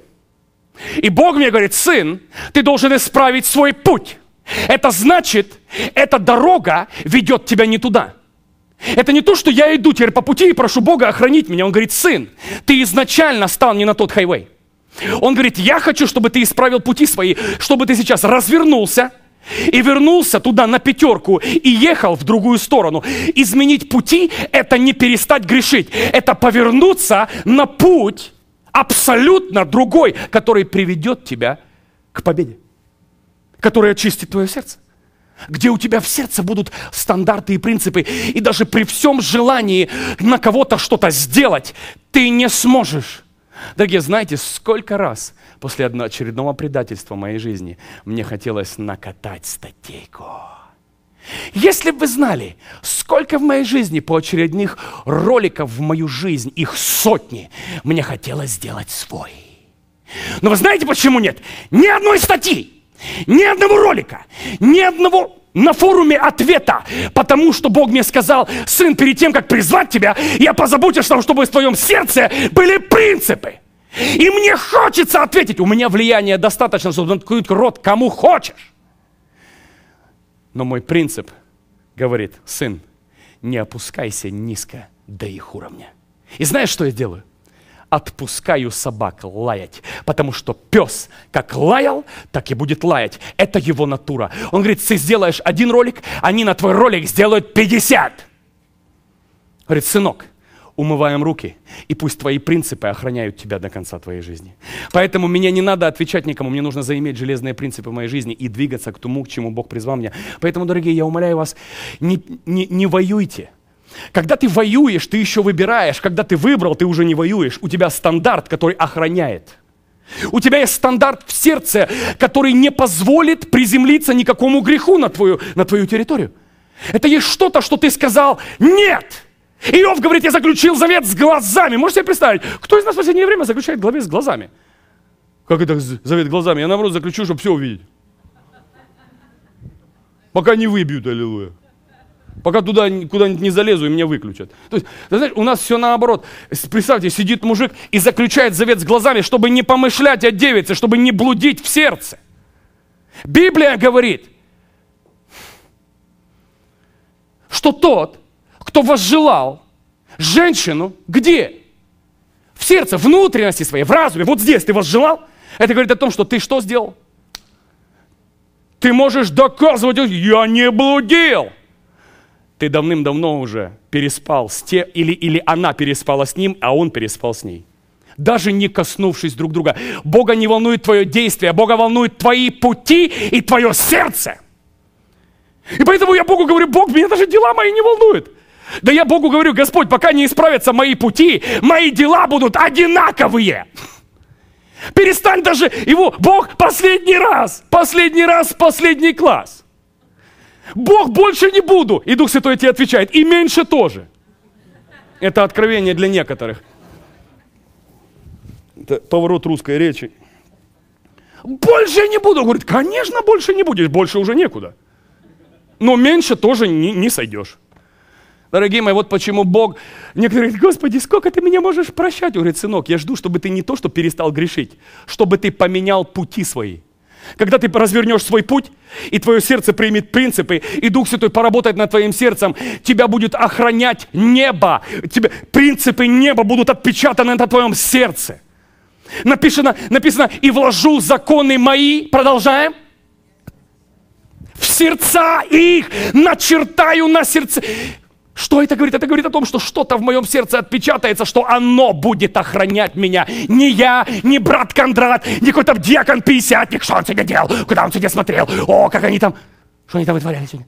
И Бог мне говорит, сын, ты должен исправить свой путь. Это значит, эта дорога ведет тебя не туда. Это не то, что я иду теперь по пути и прошу Бога охранить меня. Он говорит, сын, ты изначально стал не на тот хайвей. Он говорит, я хочу, чтобы ты исправил пути свои, чтобы ты сейчас развернулся и вернулся туда на пятерку и ехал в другую сторону. Изменить пути – это не перестать грешить, это повернуться на путь абсолютно другой, который приведет тебя к победе, который очистит твое сердце. Где у тебя в сердце будут стандарты и принципы, и даже при всем желании на кого-то что-то сделать, ты не сможешь. Дорогие, знаете, сколько раз после очередного предательства в моей жизни мне хотелось накатать статейку. Если бы вы знали, сколько в моей жизни по очередных роликов в мою жизнь, их сотни, мне хотелось сделать свой. Но вы знаете, почему нет? Ни одной статьи, ни одного ролика, ни одного на форуме ответа, потому что Бог мне сказал, сын, перед тем, как призвать тебя, я позабочусь о том, чтобы в твоем сердце были принципы. И мне хочется ответить, у меня влияния достаточно, чтобы заткнуть рот кому хочешь. Но мой принцип говорит, сын, не опускайся низко до их уровня. И знаешь, что я делаю? Отпускаю собак лаять, потому что пес как лаял, так и будет лаять. Это его натура. Он говорит, ты сделаешь один ролик, они на твой ролик сделают пятьдесят. Говорит, сынок, умываем руки, и пусть твои принципы охраняют тебя до конца твоей жизни. Поэтому мне не надо отвечать никому, мне нужно заиметь железные принципы в моей жизни и двигаться к тому, к чему Бог призвал меня. Поэтому, дорогие, я умоляю вас, не, не, не воюйте. Когда ты воюешь, ты еще выбираешь. Когда ты выбрал, ты уже не воюешь. У тебя стандарт, который охраняет. У тебя есть стандарт в сердце, который не позволит приземлиться никакому греху на твою, на твою территорию. Это есть что-то, что ты сказал «нет». Иов говорит, я заключил завет с глазами. Можете себе представить, кто из нас в последнее время заключает завет с глазами? Как это завет с глазами? Я наоборот заключу, чтобы все увидеть. Пока не выбьют, аллилуйя. Пока туда куда-нибудь не залезу и меня выключат. То есть, ты знаешь, у нас все наоборот. Представьте, сидит мужик и заключает завет с глазами, чтобы не помышлять о девице, чтобы не блудить в сердце. Библия говорит, что тот, кто возжелал женщину, где? В сердце, внутренности своей, в разуме. Вот здесь ты возжелал. Это говорит о том, что ты что сделал? Ты можешь доказывать, я не блудил. Ты давным-давно уже переспал с тем, или, или она переспала с ним, а он переспал с ней. Даже не коснувшись друг друга. Бога не волнует твое действие, Бога волнует твои пути и твое сердце. И поэтому я Богу говорю, Бог, меня даже дела мои не волнуют. Да я Богу говорю: Господь, пока не исправятся мои пути, мои дела будут одинаковые. Перестань даже его, Бог, последний раз, последний раз, последний класс. Бог, больше не буду. И Дух Святой тебе отвечает: и меньше тоже. Это откровение для некоторых. Это поворот русской речи. Больше не буду. Говорит: конечно, больше не будешь, больше уже некуда. Но меньше тоже не, не сойдешь. Дорогие мои, вот почему Бог, некоторые говорят: Господи, сколько ты меня можешь прощать? Он говорит: сынок, я жду, чтобы ты не то, что перестал грешить, чтобы ты поменял пути свои. Когда ты развернешь свой путь, и твое сердце примет принципы, и Дух Святой поработает над твоим сердцем, тебя будет охранять небо. Тебя, принципы неба будут отпечатаны на твоем сердце. Написано, написано: и вложу законы мои, продолжаем, в сердца их, начертаю на сердце. Что это говорит? Это говорит о том, что что-то в моем сердце отпечатается, что оно будет охранять меня. Не я, не брат Кондрат, не какой-то диакон-пятидесятник. Что он сегодня делал? Куда он сегодня смотрел? О, как они там... Что они там вытворяли сегодня?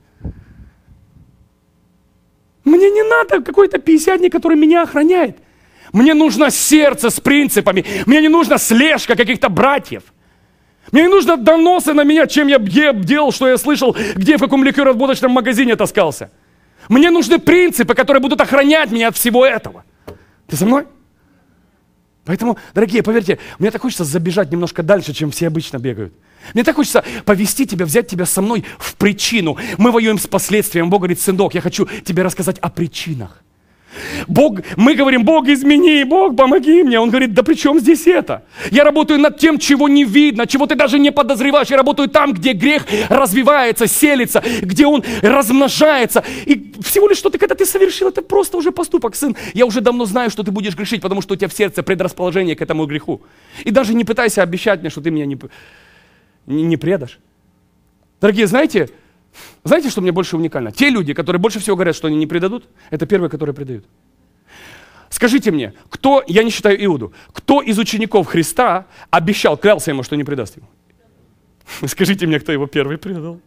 Мне не надо какой-то пятидесятник, который меня охраняет. Мне нужно сердце с принципами. Мне не нужно слежка каких-то братьев. Мне не нужно доносы на меня, чем я делал, что я слышал, где, в каком ликероводочном магазине таскался. Мне нужны принципы, которые будут охранять меня от всего этого. Ты со мной? Поэтому, дорогие, поверьте, мне так хочется забежать немножко дальше, чем все обычно бегают. Мне так хочется повести тебя, взять тебя со мной в причину. Мы воюем с последствием. Бог говорит: сынок, я хочу тебе рассказать о причинах. Бог, мы говорим: Бог, измени, Бог, помоги мне. Он говорит: да при чем здесь это? Я работаю над тем, чего не видно, чего ты даже не подозреваешь. Я работаю там, где грех развивается, селится, где он размножается. И всего лишь что-то, когда ты совершил, это просто уже поступок, сын. Я уже давно знаю, что ты будешь грешить, потому что у тебя в сердце предрасположение к этому греху. И даже не пытайся обещать мне, что ты меня не, не, не предашь. Дорогие, знаете... Знаете, что мне больше уникально? Те люди, которые больше всего говорят, что они не предадут, это первые, которые предают. Скажите мне, кто, я не считаю Иуду, кто из учеников Христа обещал, клялся ему, что не предаст его? Скажите мне, кто его первый предал?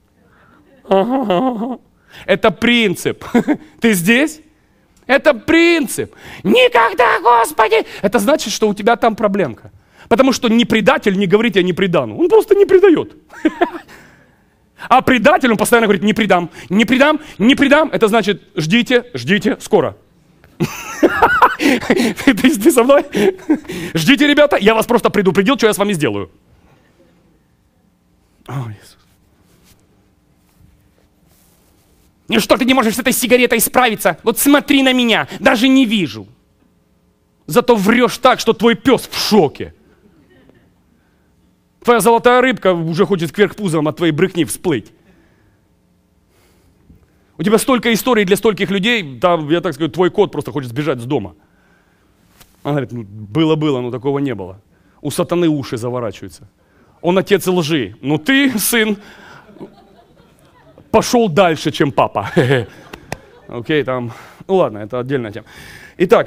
Это принцип. Ты здесь? Это принцип. Никогда, Господи! Это значит, что у тебя там проблемка. Потому что не предатель не говорит: я не предану. Он просто не предает. А предатель, он постоянно говорит: не предам, не предам, не предам. Это значит: ждите, ждите, скоро. Ты со мной? Ждите, ребята, я вас просто предупредил, что я с вами сделаю. О, Иисус. И что ты не можешь с этой сигаретой справиться? Вот смотри на меня, даже не вижу. Зато врешь так, что твой пес в шоке. Твоя золотая рыбка уже хочет кверх пузом от твоей брехни всплыть. У тебя столько историй для стольких людей, там, я так скажу, твой кот просто хочет сбежать с дома. Он говорит: ну, было-было, но такого не было. У сатаны уши заворачиваются. Он отец лжи. Ну ты, сын, пошел дальше, чем папа. Окей, там, ну ладно, это отдельная тема. Итак,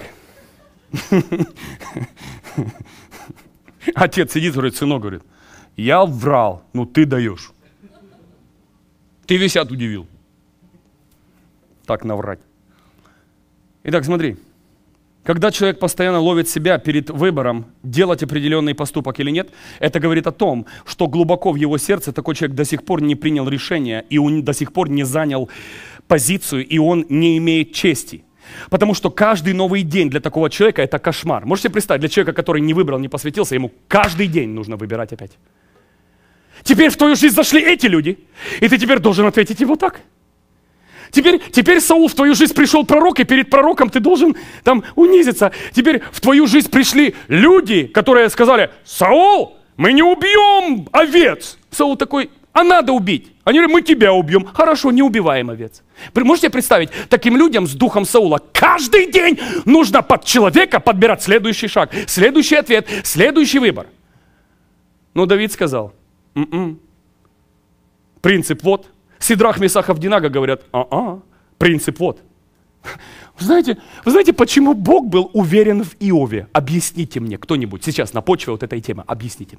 отец сидит, говорит: сынок, говорит, я врал, ну ты даешь. Ты весь ад удивил. Так наврать. Итак, смотри. Когда человек постоянно ловит себя перед выбором, делать определенный поступок или нет, это говорит о том, что глубоко в его сердце такой человек до сих пор не принял решение, и он до сих пор не занял позицию, и он не имеет чести. Потому что каждый новый день для такого человека – это кошмар. Можете представить, для человека, который не выбрал, не посвятился, ему каждый день нужно выбирать опять. Теперь в твою жизнь зашли эти люди, и ты теперь должен ответить его так. Теперь, теперь, Саул, в твою жизнь пришел пророк, и перед пророком ты должен там унизиться. Теперь в твою жизнь пришли люди, которые сказали: Саул, мы не убьем овец. Саул такой: а надо убить. Они говорят: мы тебя убьем. Хорошо, не убиваем овец. Вы можете представить, таким людям с духом Саула каждый день нужно под человека подбирать следующий шаг, следующий ответ, следующий выбор. Но Давид сказал: м-м. принцип вот. Сидрах, Месах, Авдинага говорят: а-а, принцип вот. Вы знаете, вы знаете, почему Бог был уверен в Иове? Объясните мне кто-нибудь сейчас на почве вот этой темы. Объясните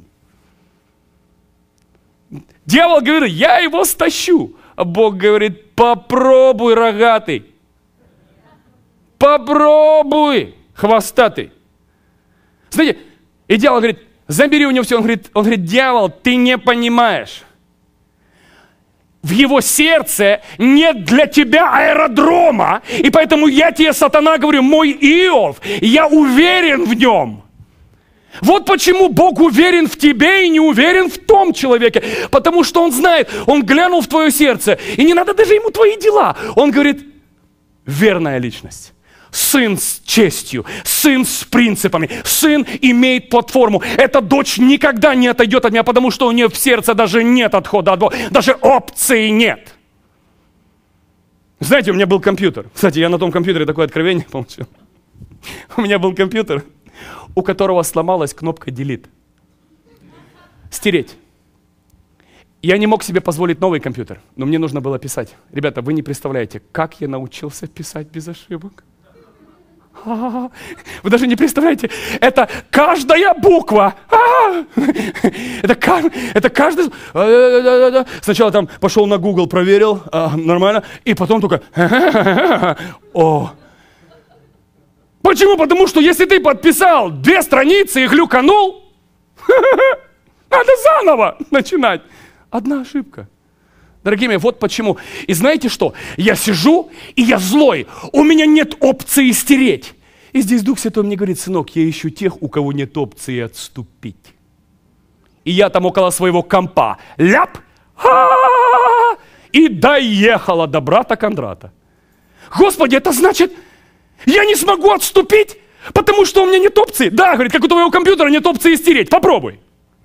мне. Дьявол говорит: я его стащу. А Бог говорит: попробуй, рогатый. Попробуй, хвостатый. Знаете, и дьявол говорит, забери у него все. Он говорит, он говорит, дьявол, ты не понимаешь. В его сердце нет для тебя аэродрома. И поэтому я тебе, сатана, говорю, мой Иов, я уверен в нем. Вот почему Бог уверен в тебе и не уверен в том человеке. Потому что Он знает, Он глянул в твое сердце. И не надо даже ему твои дела. Он говорит, верная личность. Сын с честью, сын с принципами, сын имеет платформу. Эта дочь никогда не отойдет от меня, потому что у нее в сердце даже нет отхода от Бога. Даже опции нет. Знаете, у меня был компьютер. Кстати, я на том компьютере такое откровение получил. У меня был компьютер, у которого сломалась кнопка Delete. Стереть. Я не мог себе позволить новый компьютер, но мне нужно было писать. Ребята, вы не представляете, как я научился писать без ошибок. Вы даже не представляете, это каждая буква. Это, это каждый... Сначала там пошел на Google, проверил, нормально, и потом только... О. Почему? Потому что если ты подписал две страницы и глюканул, надо заново начинать. Одна ошибка. Дорогие мои, вот почему. И знаете что? Я сижу, и я злой. У меня нет опции стереть. И здесь Дух Святой мне говорит, сынок, я ищу тех, у кого нет опции отступить. И я там около своего компа. Ляп! И доехала до брата Кондрата. Господи, это значит, я не смогу отступить, потому что у меня нет опции. Да, говорит, как у твоего компьютера нет опции стереть. Попробуй.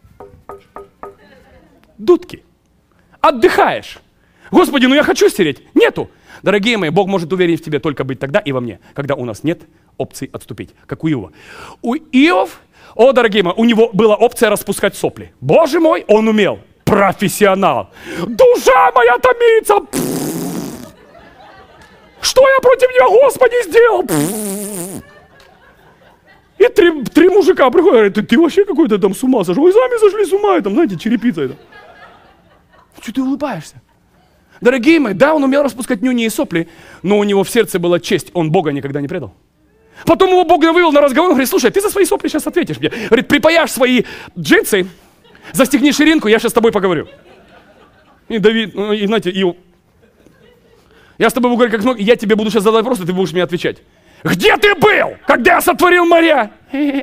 Дудки. Отдыхаешь. Господи, ну я хочу стереть. Нету. Дорогие мои, Бог может уверен в тебе только быть тогда и во мне, когда у нас нет опции отступить, как у Иова. У Иов, о, дорогие мои, у него была опция распускать сопли. Боже мой, он умел. Профессионал. Душа моя томится. Пфф. Что я против нее, Господи, сделал? Пфф. И три, три мужика приходят, говорят, ты, ты вообще какой-то там с ума сошел. Вы сами сошли с ума, там, знаете, черепица это. Что ты улыбаешься? Дорогие мои, да, он умел распускать нюни и сопли, но у него в сердце была честь, он Бога никогда не предал. Потом его Бог вывел на разговор, он говорит, слушай, ты за свои сопли сейчас ответишь мне. Говорит, припаяшь свои джинсы, застегни ширинку, я сейчас с тобой поговорю. И Давид, ну, и знаете, и... я с тобой буду говорить как смог, и я тебе буду сейчас задавать вопросы, ты будешь мне отвечать. Где ты был, когда я сотворил моря?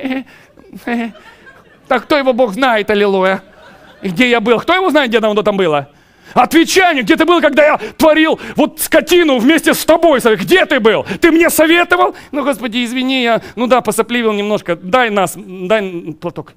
Так кто его Бог знает, аллилуйя. И где я был? Кто его знает, где давно там было? Отвечай мне, где ты был, когда я творил вот скотину вместе с тобой? Где ты был? Ты мне советовал? Ну, Господи, извини, я, ну да, посопливил немножко. Дай нас, дай платок.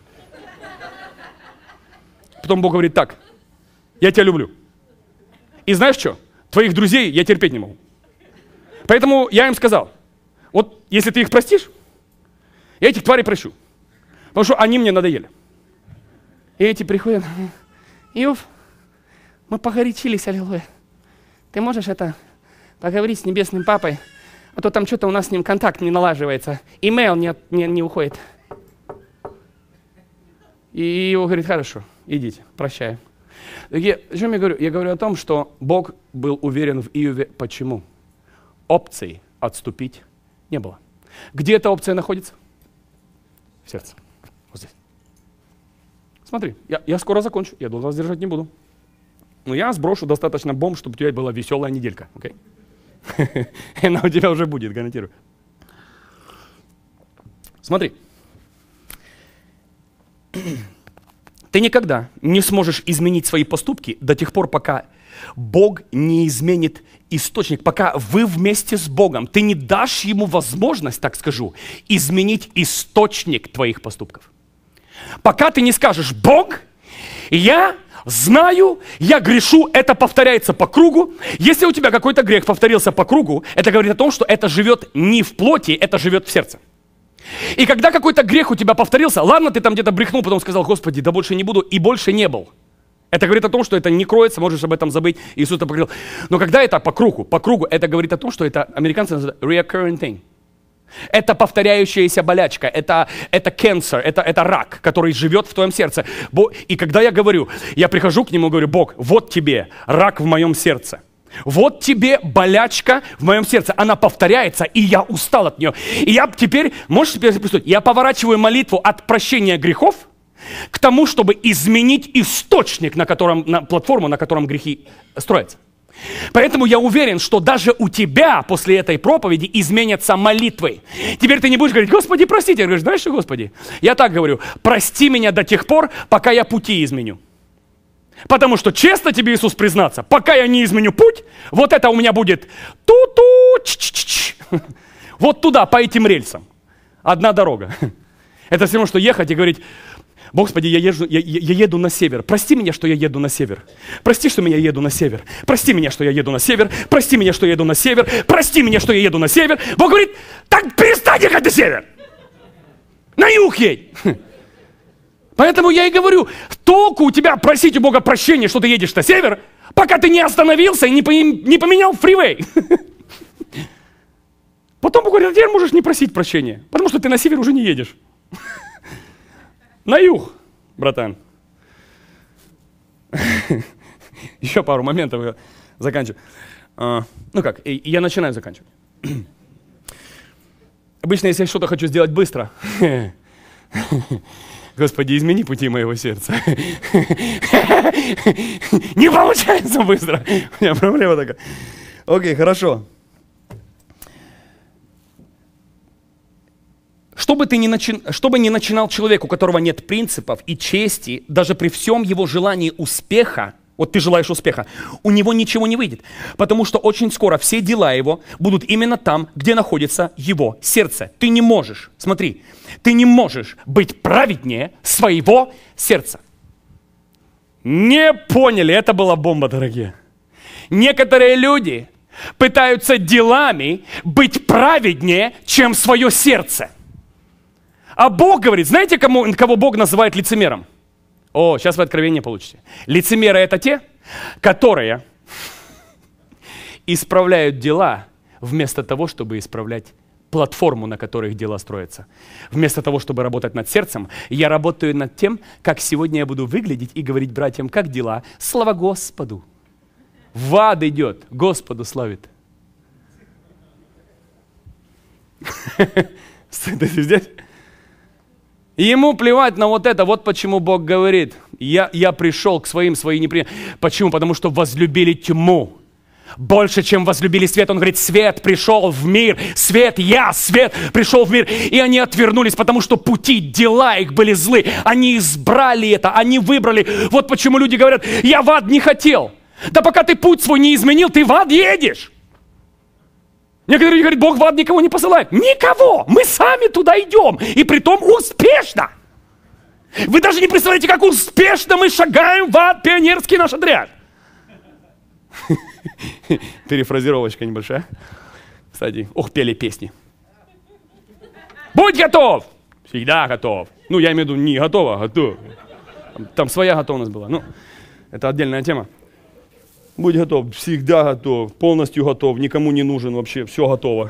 Потом Бог говорит так, я тебя люблю. И знаешь что? Твоих друзей я терпеть не могу. Поэтому я им сказал, вот если ты их простишь, я этих тварей прощу. Потому что они мне надоели. И эти приходят, Иов, мы погорячились, аллилуйя. Ты можешь это поговорить с небесным папой? А то там что-то у нас с ним контакт не налаживается. Имейл не, не, не уходит. И Иов говорит, хорошо, идите, прощаю. Я, о чем я говорю? Я говорю о том, что Бог был уверен в Иове. Почему? Опции отступить не было. Где эта опция находится? В сердце. Вот здесь. Смотри, я, я скоро закончу, я долго вас держать не буду. Но я сброшу достаточно бомб, чтобы у тебя была веселая неделька. Okay? И она у тебя уже будет, гарантирую. Смотри. Ты никогда не сможешь изменить свои поступки до тех пор, пока Бог не изменит источник, пока вы вместе с Богом, ты не дашь Ему возможность, так скажу, изменить источник твоих поступков. Пока ты не скажешь, Бог, я знаю, я грешу, это повторяется по кругу. Если у тебя какой-то грех повторился по кругу, это говорит о том, что это живет не в плоти, это живет в сердце. И когда какой-то грех у тебя повторился, ладно, ты там где-то брехнул, потом сказал, Господи, да больше не буду, и больше не был. Это говорит о том, что это не кроется, можешь об этом забыть, Иисус это говорил. Но когда это по кругу, по кругу, это говорит о том, что это, американцы называют recurring thing. Это повторяющаяся болячка, это, это cancer, это, это рак, который живет в твоем сердце. И когда я говорю, я прихожу к нему и говорю, Бог, вот тебе рак в моем сердце. Вот тебе болячка в моем сердце. Она повторяется, и я устал от нее. И я теперь, можешь себе представить, я поворачиваю молитву от прощения грехов к тому, чтобы изменить источник, на котором, на платформу, на котором грехи строятся. Поэтому я уверен, что даже у тебя после этой проповеди изменятся молитвы. Теперь ты не будешь говорить: Господи, простите. Я говорю: знаешь что, Господи? Я так говорю: прости меня до тех пор, пока я пути изменю. Потому что, честно тебе, Иисус, признаться, пока я не изменю путь, вот это у меня будет ту-ту, ч-ч-ч. Вот туда, по этим рельсам. Одна дорога. Это все равно, что ехать и говорить: Господи, я, езжу, я, я еду на север. Прости меня, что я еду на север. Прости, что я еду на север. Прости меня, что я еду на север. Прости меня, что я еду на север. Прости меня, что я еду на север. Бог говорит: так перестань ехать на север. На юг едь. Поэтому я и говорю, толку у тебя просить у Бога прощения, что ты едешь на север, пока ты не остановился и не, не поменял фривей. Потом Бог говорит: теперь можешь не просить прощения, потому что ты на север уже не едешь. На юг, братан. Еще пару моментов я заканчиваю. А, ну как, я начинаю заканчивать. Обычно, если я что-то хочу сделать быстро, Господи, измени пути моего сердца. Не получается быстро. У меня проблема такая. Окей, хорошо. Что бы ты ни начи... Что бы ни начинал человек, у которого нет принципов и чести, даже при всем его желании успеха, вот ты желаешь успеха, у него ничего не выйдет. Потому что очень скоро все дела его будут именно там, где находится его сердце. Ты не можешь, смотри, ты не можешь быть праведнее своего сердца. Не поняли, это была бомба, дорогие. Некоторые люди пытаются делами быть праведнее, чем свое сердце. А Бог говорит, знаете, кому, кого Бог называет лицемером? О, сейчас вы откровение получите. Лицемеры — это те, которые исправляют дела вместо того, чтобы исправлять платформу, на которой их дела строятся. Вместо того, чтобы работать над сердцем, я работаю над тем, как сегодня я буду выглядеть и говорить братьям: как дела? Слава Господу! В ад идет, Господу славит. Ты здесь? И ему плевать на вот это. Вот почему Бог говорит: я, я пришел к своим, свои не принял. Почему? Потому что возлюбили тьму больше, чем возлюбили свет. Он говорит: свет пришел в мир. Свет, я, свет пришел в мир. И они отвернулись, потому что пути, дела их были злы. Они избрали это, они выбрали. Вот почему люди говорят: я в ад не хотел. Да пока ты путь свой не изменил, ты в ад едешь. Некоторые говорят: Бог в ад никого не посылает. Никого! Мы сами туда идем. И притом успешно. Вы даже не представляете, как успешно мы шагаем в ад, пионерский наш отряд. Перефразировочка небольшая. Кстати, ох, пели песни. Будь готов! Всегда готов. Ну, я имею в виду не готов, а готов. Там, там своя готовность была. Ну, это отдельная тема. Будь готов, всегда готов, полностью готов, никому не нужен вообще, все готово.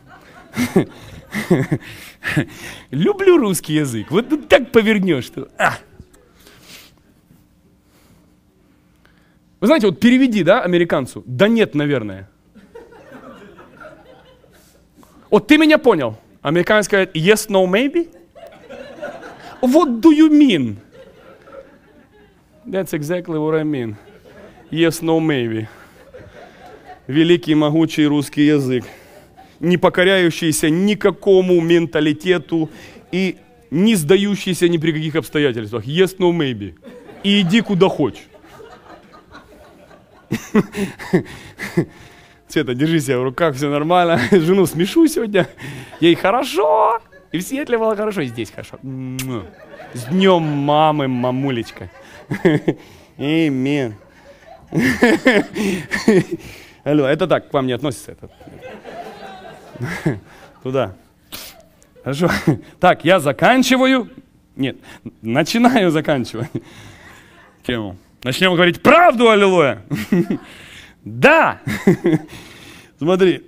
Люблю русский язык, вот тут так повернешь, что... А. Вы знаете, вот переведи, да, американцу? Да нет, наверное. Вот ты меня понял. Американец говорит: yes, no, maybe? What do you mean? That's exactly what I mean. Yes, no, maybe. Великий, могучий русский язык, не покоряющийся никакому менталитету и не сдающийся ни при каких обстоятельствах. Yes, no, maybe. И иди куда хочешь. Света, держи себя в руках, все нормально. Жену смешу сегодня. Ей хорошо. И в Сиэтле было хорошо, и здесь хорошо. С днем мамы, мамулечка. Аминь. Алло, это так, к вам не относится. Это. Туда. Хорошо. Так, я заканчиваю. Нет, начинаю заканчивать тему. Начнем говорить правду, аллилуйя. Да. Смотри.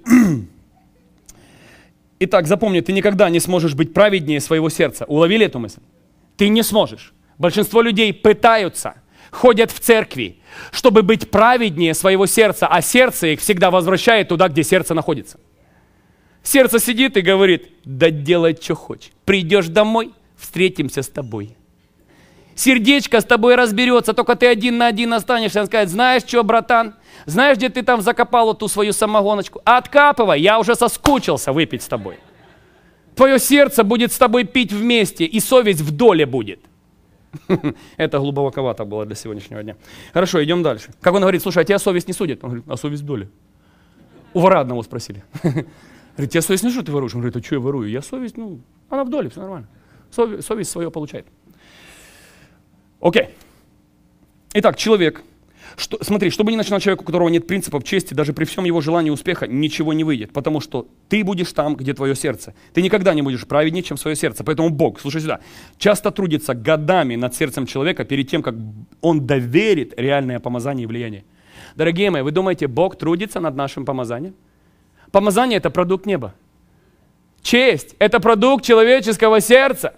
Итак, запомни, ты никогда не сможешь быть праведнее своего сердца. Уловили эту мысль? Ты не сможешь. Большинство людей пытаются ходят в церкви, чтобы быть праведнее своего сердца, а сердце их всегда возвращает туда, где сердце находится. Сердце сидит и говорит: да делай, что хочешь. Придешь домой, встретимся с тобой. Сердечко с тобой разберется, только ты один на один останешься. Он скажет: знаешь что, братан, знаешь, где ты там закопал эту свою самогоночку? Откапывай, я уже соскучился выпить с тобой. Твое сердце будет с тобой пить вместе, и совесть в доле будет. Это глубоковато было для сегодняшнего дня. Хорошо, идем дальше. Как он говорит: слушай, а тебя совесть не судит? Он говорит: а совесть в доле. У вора одного спросили. Говорит: тебя совесть не судит, ты воруешь? Он говорит: а что я ворую? Я совесть, ну, она в доле, все нормально. Совесть, совесть свое получает. Окей. Итак, человек. Что, смотри, чтобы не начинать человек, у которого нет принципов чести, даже при всем его желании успеха, ничего не выйдет. Потому что ты будешь там, где твое сердце. Ты никогда не будешь праведнее, чем свое сердце. Поэтому Бог, слушай сюда, часто трудится годами над сердцем человека перед тем, как он доверит реальное помазание и влияние. Дорогие мои, вы думаете, Бог трудится над нашим помазанием? Помазание – это продукт неба. Честь – это продукт человеческого сердца.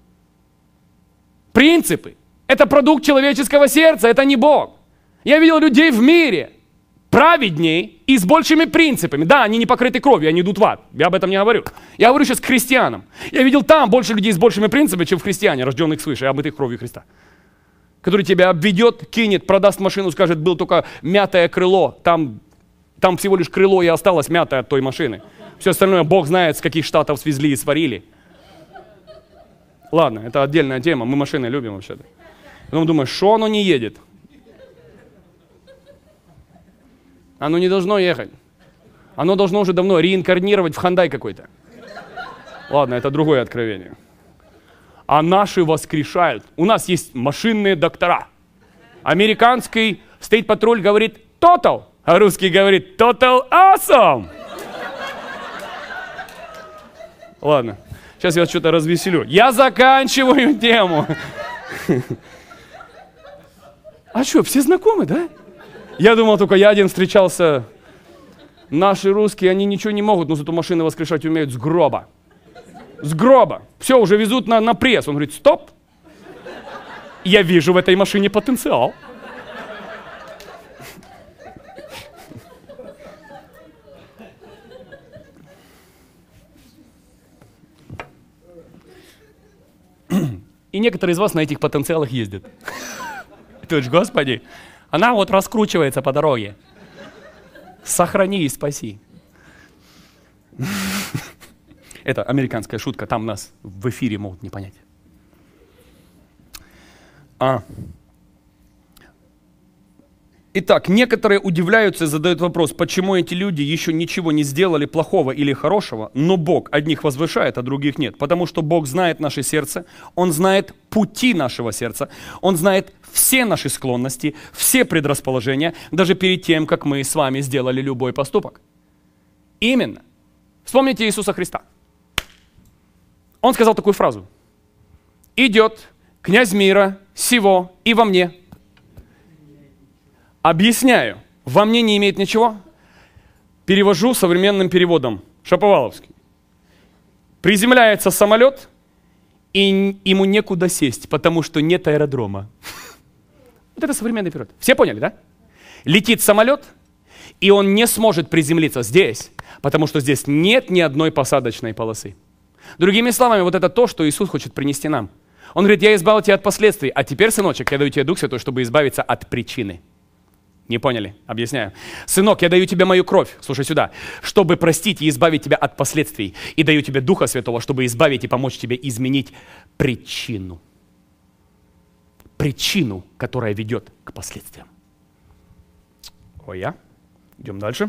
Принципы – это продукт человеческого сердца, это не Бог. Я видел людей в мире праведней и с большими принципами. Да, они не покрыты кровью, они идут в ад. Я об этом не говорю. Я говорю сейчас к христианам. Я видел там больше людей с большими принципами, чем в христиане, рожденных свыше, омытых кровью Христа. Который тебя обведет, кинет, продаст машину, скажет: был только мятое крыло. Там, там всего лишь крыло и осталось мятое от той машины. Все остальное Бог знает, с каких штатов свезли и сварили. Ладно, это отдельная тема. Мы машины любим вообще-то. Потом думаешь, что оно не едет? Оно не должно ехать. Оно должно уже давно реинкарнировать в Хондай какой-то. Ладно, это другое откровение. А наши воскрешают. У нас есть машинные доктора. Американский State Patrol говорит total, а русский говорит total awesome. Ладно, сейчас я что-то развеселю. Я заканчиваю тему. А что, все знакомы, да? Я думал, только я один встречался. Наши русские, они ничего не могут, но зато машины воскрешать умеют с гроба. С гроба. Все, уже везут на, на пресс. Он говорит: стоп. Я вижу в этой машине потенциал. И некоторые из вас на этих потенциалах ездят. Ты ж, Господи, она вот раскручивается по дороге. Сохрани и спаси. Это американская шутка, там нас в эфире могут не понять. А. Итак, некоторые удивляются и задают вопрос, почему эти люди еще ничего не сделали плохого или хорошего, но Бог одних возвышает, а других нет. Потому что Бог знает наше сердце, Он знает пути нашего сердца, Он знает все наши склонности, все предрасположения, даже перед тем, как мы с вами сделали любой поступок. Именно. Вспомните Иисуса Христа. Он сказал такую фразу: «Идет князь мира сего и во мне». Объясняю. Во мне не имеет ничего. Перевожу современным переводом. Шаповаловский. Приземляется самолет, и ему некуда сесть, потому что нет аэродрома. Вот это современный перевод. Все поняли, да? Летит самолет, и он не сможет приземлиться здесь, потому что здесь нет ни одной посадочной полосы. Другими словами, вот это то, что Иисус хочет принести нам. Он говорит: я избавил тебя от последствий, а теперь, сыночек, я даю тебе Дух Святой, чтобы избавиться от причины. Не поняли? Объясняю. Сынок, я даю тебе мою кровь, слушай сюда, чтобы простить и избавить тебя от последствий. И даю тебе Духа Святого, чтобы избавить и помочь тебе изменить причину. Причину, которая ведет к последствиям. Ой, я. Идем дальше.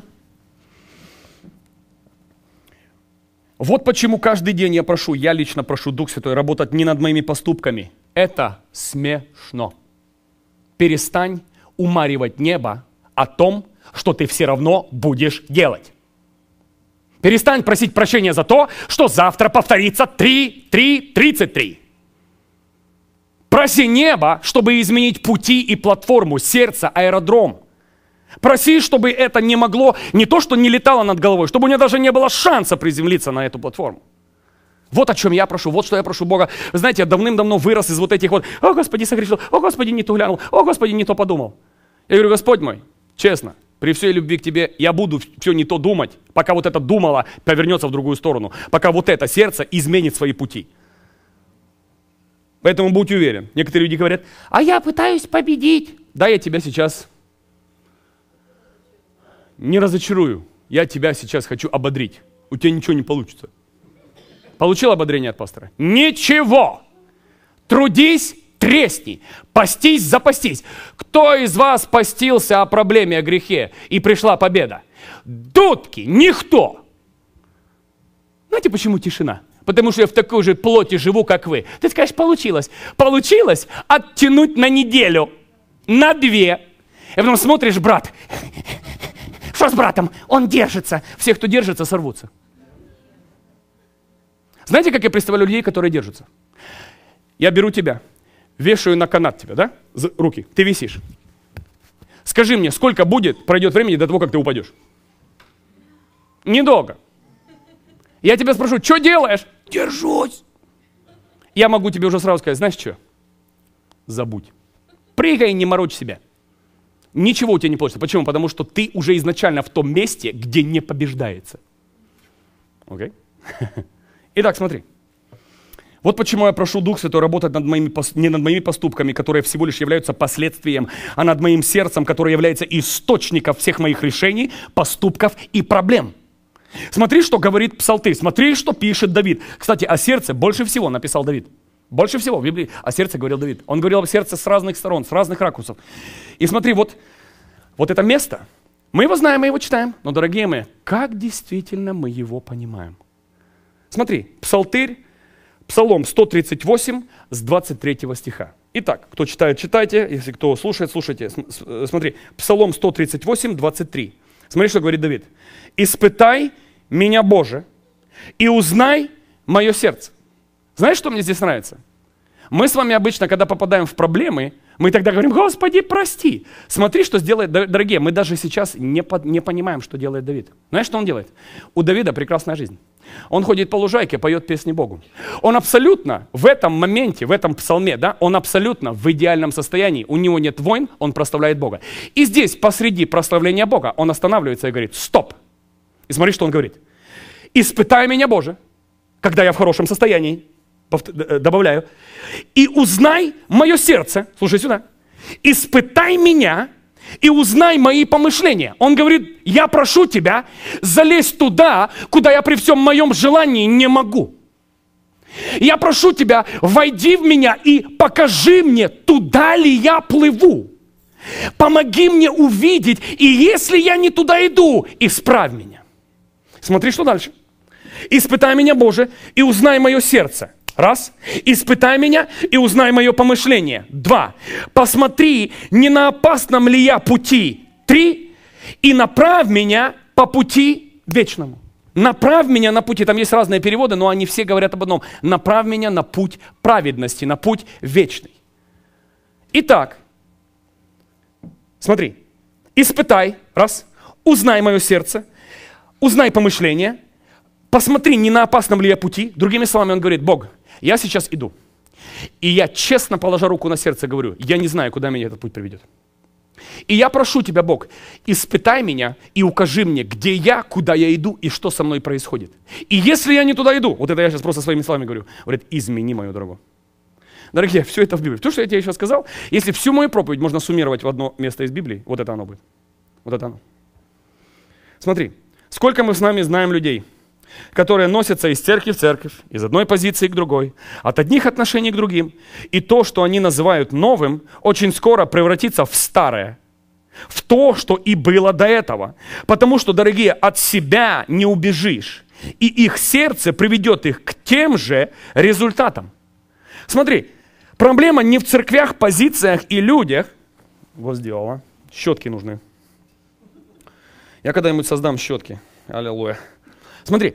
Вот почему каждый день я прошу, я лично прошу Дух Святой работать не над моими поступками. Это смешно. Перестань умаривать небо о том, что ты все равно будешь делать. Перестань просить прощения за то, что завтра повторится три, три, тридцать три. Проси небо, чтобы изменить пути и платформу, сердце, аэродром. Проси, чтобы это не могло, не то, что не летало над головой, чтобы у меня даже не было шанса приземлиться на эту платформу. Вот о чем я прошу, вот что я прошу Бога. Вы знаете, я давным-давно вырос из вот этих вот, о, Господи, согрешил, о, Господи, не то глянул, о, Господи, не то подумал. Я говорю, Господь мой, честно, при всей любви к Тебе, я буду все не то думать, пока вот это думало повернется в другую сторону, пока вот это сердце изменит свои пути. Поэтому будь уверен. Некоторые люди говорят, а я пытаюсь победить. Да, я тебя сейчас не разочарую. Я тебя сейчас хочу ободрить. У тебя ничего не получится. Получил ободрение от пастора? Ничего! Трудись, тресни, постись, запастись. Кто из вас постился о проблеме, о грехе, и пришла победа? Дудки, никто! Знаете, почему тишина? Потому что я в такой же плоти живу, как вы. Ты скажешь, получилось. Получилось оттянуть на неделю, на две. И потом смотришь, брат, что с братом? Он держится. Все, кто держится, сорвутся. Знаете, как я представляю людей, которые держатся? Я беру тебя, вешаю на канат тебя, да? За руки. Ты висишь. Скажи мне, сколько будет, пройдет времени до того, как ты упадешь? Недолго. Я тебя спрошу, что делаешь? Держусь. Я могу тебе уже сразу сказать, знаешь что? Забудь. Прыгай, не морочь себя. Ничего у тебя не получится. Почему? Потому что ты уже изначально в том месте, где не побеждается. Окей? Okay? Итак, смотри. Вот почему я прошу Дух Святой работать над моими, не над моими поступками, которые всего лишь являются последствием, а над моим сердцем, которое является источником всех моих решений, поступков и проблем. Смотри, что говорит Псалтырь, смотри, что пишет Давид. Кстати, о сердце больше всего написал Давид. Больше всего в Библии о сердце говорил Давид. Он говорил о сердце с разных сторон, с разных ракурсов. И смотри, вот, вот это место, мы его знаем, мы его читаем, но, дорогие мои, как действительно мы его понимаем? Смотри, Псалтырь, Псалом сто тридцать восемь с двадцать третьего стиха. Итак, кто читает, читайте, если кто слушает, слушайте. Смотри, Псалом сто тридцать восемь, двадцать три. Смотри, что говорит Давид. «Испытай меня, Боже, и узнай мое сердце». Знаешь, что мне здесь нравится? Мы с вами обычно, когда попадаем в проблемы, мы тогда говорим, Господи, прости. Смотри, что сделает, дорогие, мы даже сейчас не, под, не понимаем, что делает Давид. Знаешь, что он делает? У Давида прекрасная жизнь. Он ходит по лужайке, поет песни Богу. Он абсолютно в этом моменте, в этом псалме, да, он абсолютно в идеальном состоянии. У него нет войн, он прославляет Бога. И здесь, посреди прославления Бога, он останавливается и говорит, стоп. И смотри, что он говорит. «Испытай меня, Боже, когда я в хорошем состоянии». Добавляю. «И узнай мое сердце». Слушай сюда. «Испытай меня и узнай мои помышления». Он говорит, я прошу тебя, залезь туда, куда я при всем моем желании не могу. Я прошу тебя, войди в меня и покажи мне, туда ли я плыву. Помоги мне увидеть, и если я не туда иду, исправь меня. Смотри, что дальше. «Испытай меня, Боже, и узнай мое сердце». Раз. «Испытай меня и узнай мое помышление». Два. «Посмотри, не на опасном ли я пути». Три. «И направь меня по пути вечному». Направь меня на пути. Там есть разные переводы, но они все говорят об одном. Направь меня на путь праведности, на путь вечный. Итак, смотри. «Испытай». Раз. «Узнай мое сердце». Узнай помышление. Посмотри, не на опасном ли я пути. Другими словами, он говорит, Бог, я сейчас иду. И я честно, положа руку на сердце, говорю, я не знаю, куда меня этот путь приведет. И я прошу тебя, Бог, испытай меня и укажи мне, где я, куда я иду и что со мной происходит. И если я не туда иду, вот это я сейчас просто своими словами говорю, говорит, измени мою дорогу. Дорогие, все это в Библии. То, что я тебе сейчас сказал, если всю мою проповедь можно суммировать в одно место из Библии, вот это оно будет. Вот это оно. Смотри, сколько мы с нами знаем людей, которые носятся из церкви в церковь, из одной позиции к другой, от одних отношений к другим. И то, что они называют новым, очень скоро превратится в старое, в то, что и было до этого. Потому что, дорогие, от себя не убежишь. И их сердце приведет их к тем же результатам. Смотри, проблема не в церквях, позициях и людях. Вот сделала. Щетки нужны. Я когда-нибудь создам щетки. Аллилуйя. Смотри.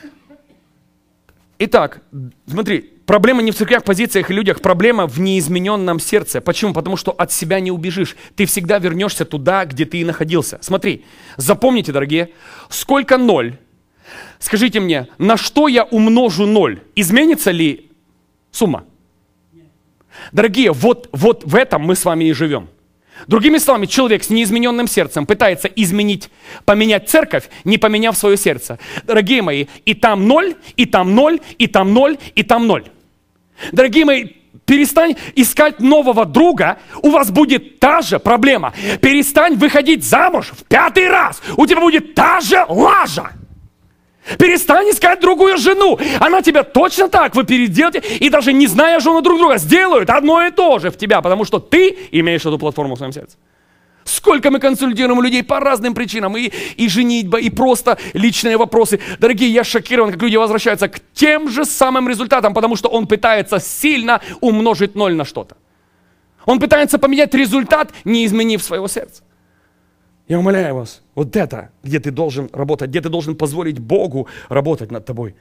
Итак, смотри, проблема не в церквях, позициях и людях, проблема в неизмененном сердце. Почему? Потому что от себя не убежишь. Ты всегда вернешься туда, где ты и находился. Смотри, запомните, дорогие, сколько ноль Скажите мне, на что я умножу ноль? Изменится ли сумма? Дорогие, вот, вот в этом мы с вами и живем. Другими словами, человек с неизмененным сердцем пытается изменить, поменять церковь, не поменяв свое сердце. Дорогие мои, и там ноль, и там ноль, и там ноль, и там ноль. Дорогие мои, перестань искать нового друга, у вас будет та же проблема. Перестань выходить замуж в пятый раз, у тебя будет та же лажа. Перестань искать другую жену. Она тебя точно так, вы переделаете, и даже не зная жену друг друга, сделают одно и то же в тебя, потому что ты имеешь эту платформу в своем сердце. Сколько мы консультируем людей по разным причинам, и, и женитьба, и просто личные вопросы. Дорогие, я шокирован, как люди возвращаются к тем же самым результатам, потому что он пытается сильно умножить ноль на что-то. Он пытается поменять результат, не изменив своего сердца. Я умоляю вас, вот это, где ты должен работать, где ты должен позволить Богу работать над тобой.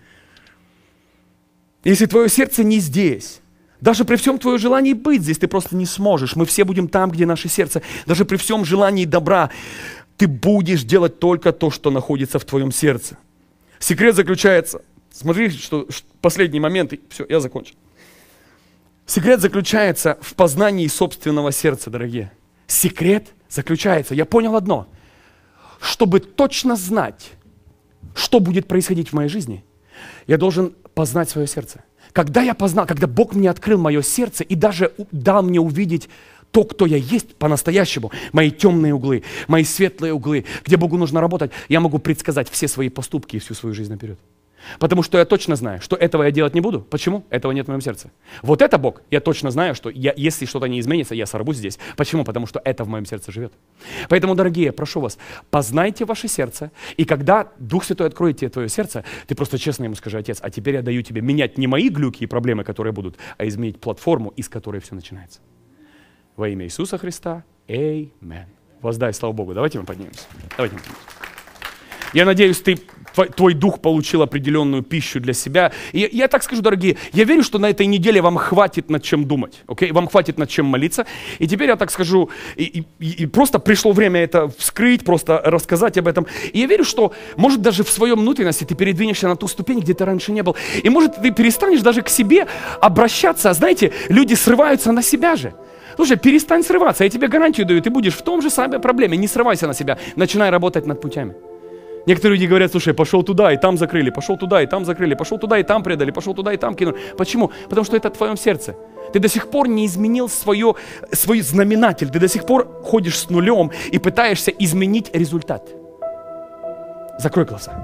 Если твое сердце не здесь, даже при всем твоем желании быть здесь, ты просто не сможешь. Мы все будем там, где наше сердце. Даже при всем желании добра, ты будешь делать только то, что находится в твоем сердце. Секрет заключается, смотри, что последний момент, и все, я закончу. Секрет заключается в познании собственного сердца, дорогие. Секрет заключается, я понял одно, чтобы точно знать, что будет происходить в моей жизни, я должен познать свое сердце. Когда я познал, когда Бог мне открыл мое сердце и даже дал мне увидеть то, кто я есть по-настоящему, мои темные углы, мои светлые углы, где Богу нужно работать, я могу предсказать все свои поступки и всю свою жизнь наперед. Потому что я точно знаю, что этого я делать не буду. Почему? Этого нет в моем сердце. Вот это Бог, я точно знаю, что я, если что-то не изменится, я сорвусь здесь. Почему? Потому что это в моем сердце живет. Поэтому, дорогие, прошу вас, познайте ваше сердце, и когда Дух Святой откроет тебе твое сердце, ты просто честно ему скажи: Отец, а теперь я даю тебе менять не мои глюки и проблемы, которые будут, а изменить платформу, из которой все начинается. Во имя Иисуса Христа, Amen. Воздай слава Богу. Давайте мы поднимемся. Давайте мы поднимемся. Я надеюсь, ты, твой, твой дух получил определенную пищу для себя. И я, я так скажу, дорогие, я верю, что на этой неделе вам хватит над чем думать, okay? Вам хватит над чем молиться. И теперь я так скажу, и, и, и просто пришло время это вскрыть, просто рассказать об этом. И я верю, что, может, даже в своем внутренности ты передвинешься на ту ступень, где ты раньше не был. И, может, ты перестанешь даже к себе обращаться. Знаете, люди срываются на себя же. Слушай, перестань срываться, я тебе гарантию даю, ты будешь в том же самой проблеме. Не срывайся на себя, начинай работать над путями. Некоторые люди говорят: слушай, пошел туда, и там закрыли, пошел туда, и там закрыли, пошел туда, и там предали, пошел туда, и там кинули. Почему? Потому что это в твоем сердце. Ты до сих пор не изменил свое, свой знаменатель, ты до сих пор ходишь с нулем и пытаешься изменить результат. Закрой глаза.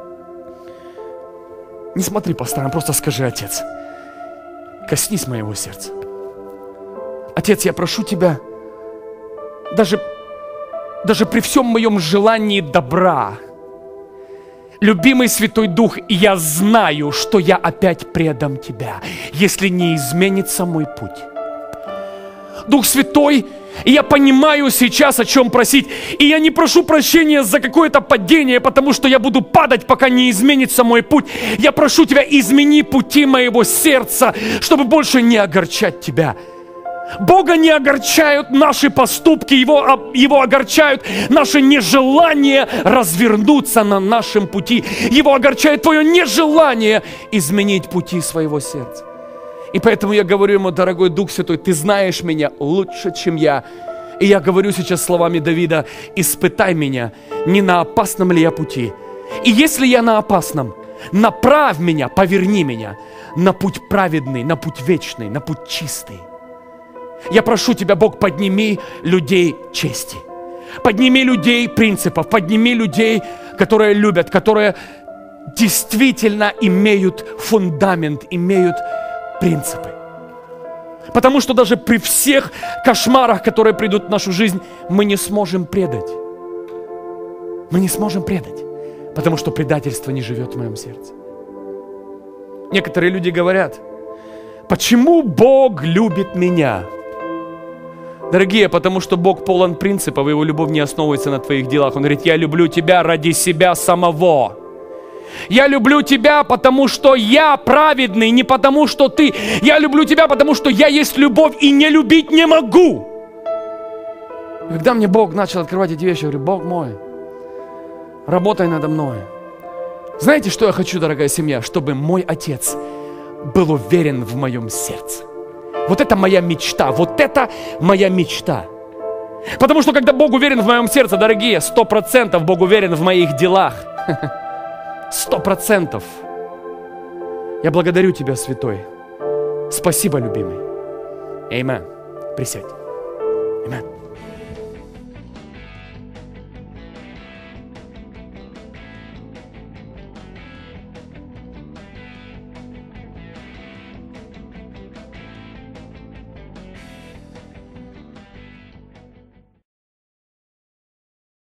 Не смотри по сторонам, просто скажи: Отец, коснись моего сердца. Отец, я прошу Тебя, даже, даже при всем моем желании добра, любимый Святой Дух, я знаю, что я опять предам Тебя, если не изменится мой путь. Дух Святой, я понимаю сейчас, о чем просить, и я не прошу прощения за какое-то падение, потому что я буду падать, пока не изменится мой путь. Я прошу Тебя, измени пути моего сердца, чтобы больше не огорчать Тебя. Бога не огорчают наши поступки, Его, его огорчают наши нежелания развернуться на нашем пути. Его огорчает твое нежелание изменить пути своего сердца. И поэтому я говорю Ему: дорогой Дух Святой, Ты знаешь меня лучше, чем я. И я говорю сейчас словами Давида: испытай меня, не на опасном ли я пути. И если я на опасном, направь меня, поверни меня на путь праведный, на путь вечный, на путь чистый. Я прошу Тебя, Бог, подними людей чести. Подними людей принципов, подними людей, которые любят, которые действительно имеют фундамент, имеют принципы. Потому что даже при всех кошмарах, которые придут в нашу жизнь, мы не сможем предать. Мы не сможем предать, потому что предательство не живет в моем сердце. Некоторые люди говорят: почему Бог любит меня? Дорогие, потому что Бог полон принципов, и Его любовь не основывается на твоих делах. Он говорит: я люблю тебя ради себя самого. Я люблю тебя, потому что я праведный, не потому что ты. Я люблю тебя, потому что я есть любовь, и не любить не могу. И когда мне Бог начал открывать эти вещи, я говорю: Бог мой, работай надо мной. Знаете, что я хочу, дорогая семья? Чтобы мой отец был уверен в моем сердце. Вот это моя мечта, вот это моя мечта. Потому что когда Бог уверен в моем сердце, дорогие, сто процентов Бог уверен в моих делах. Сто процентов. Я благодарю Тебя, Святой. Спасибо, любимый. Аминь. Присядь. Аминь.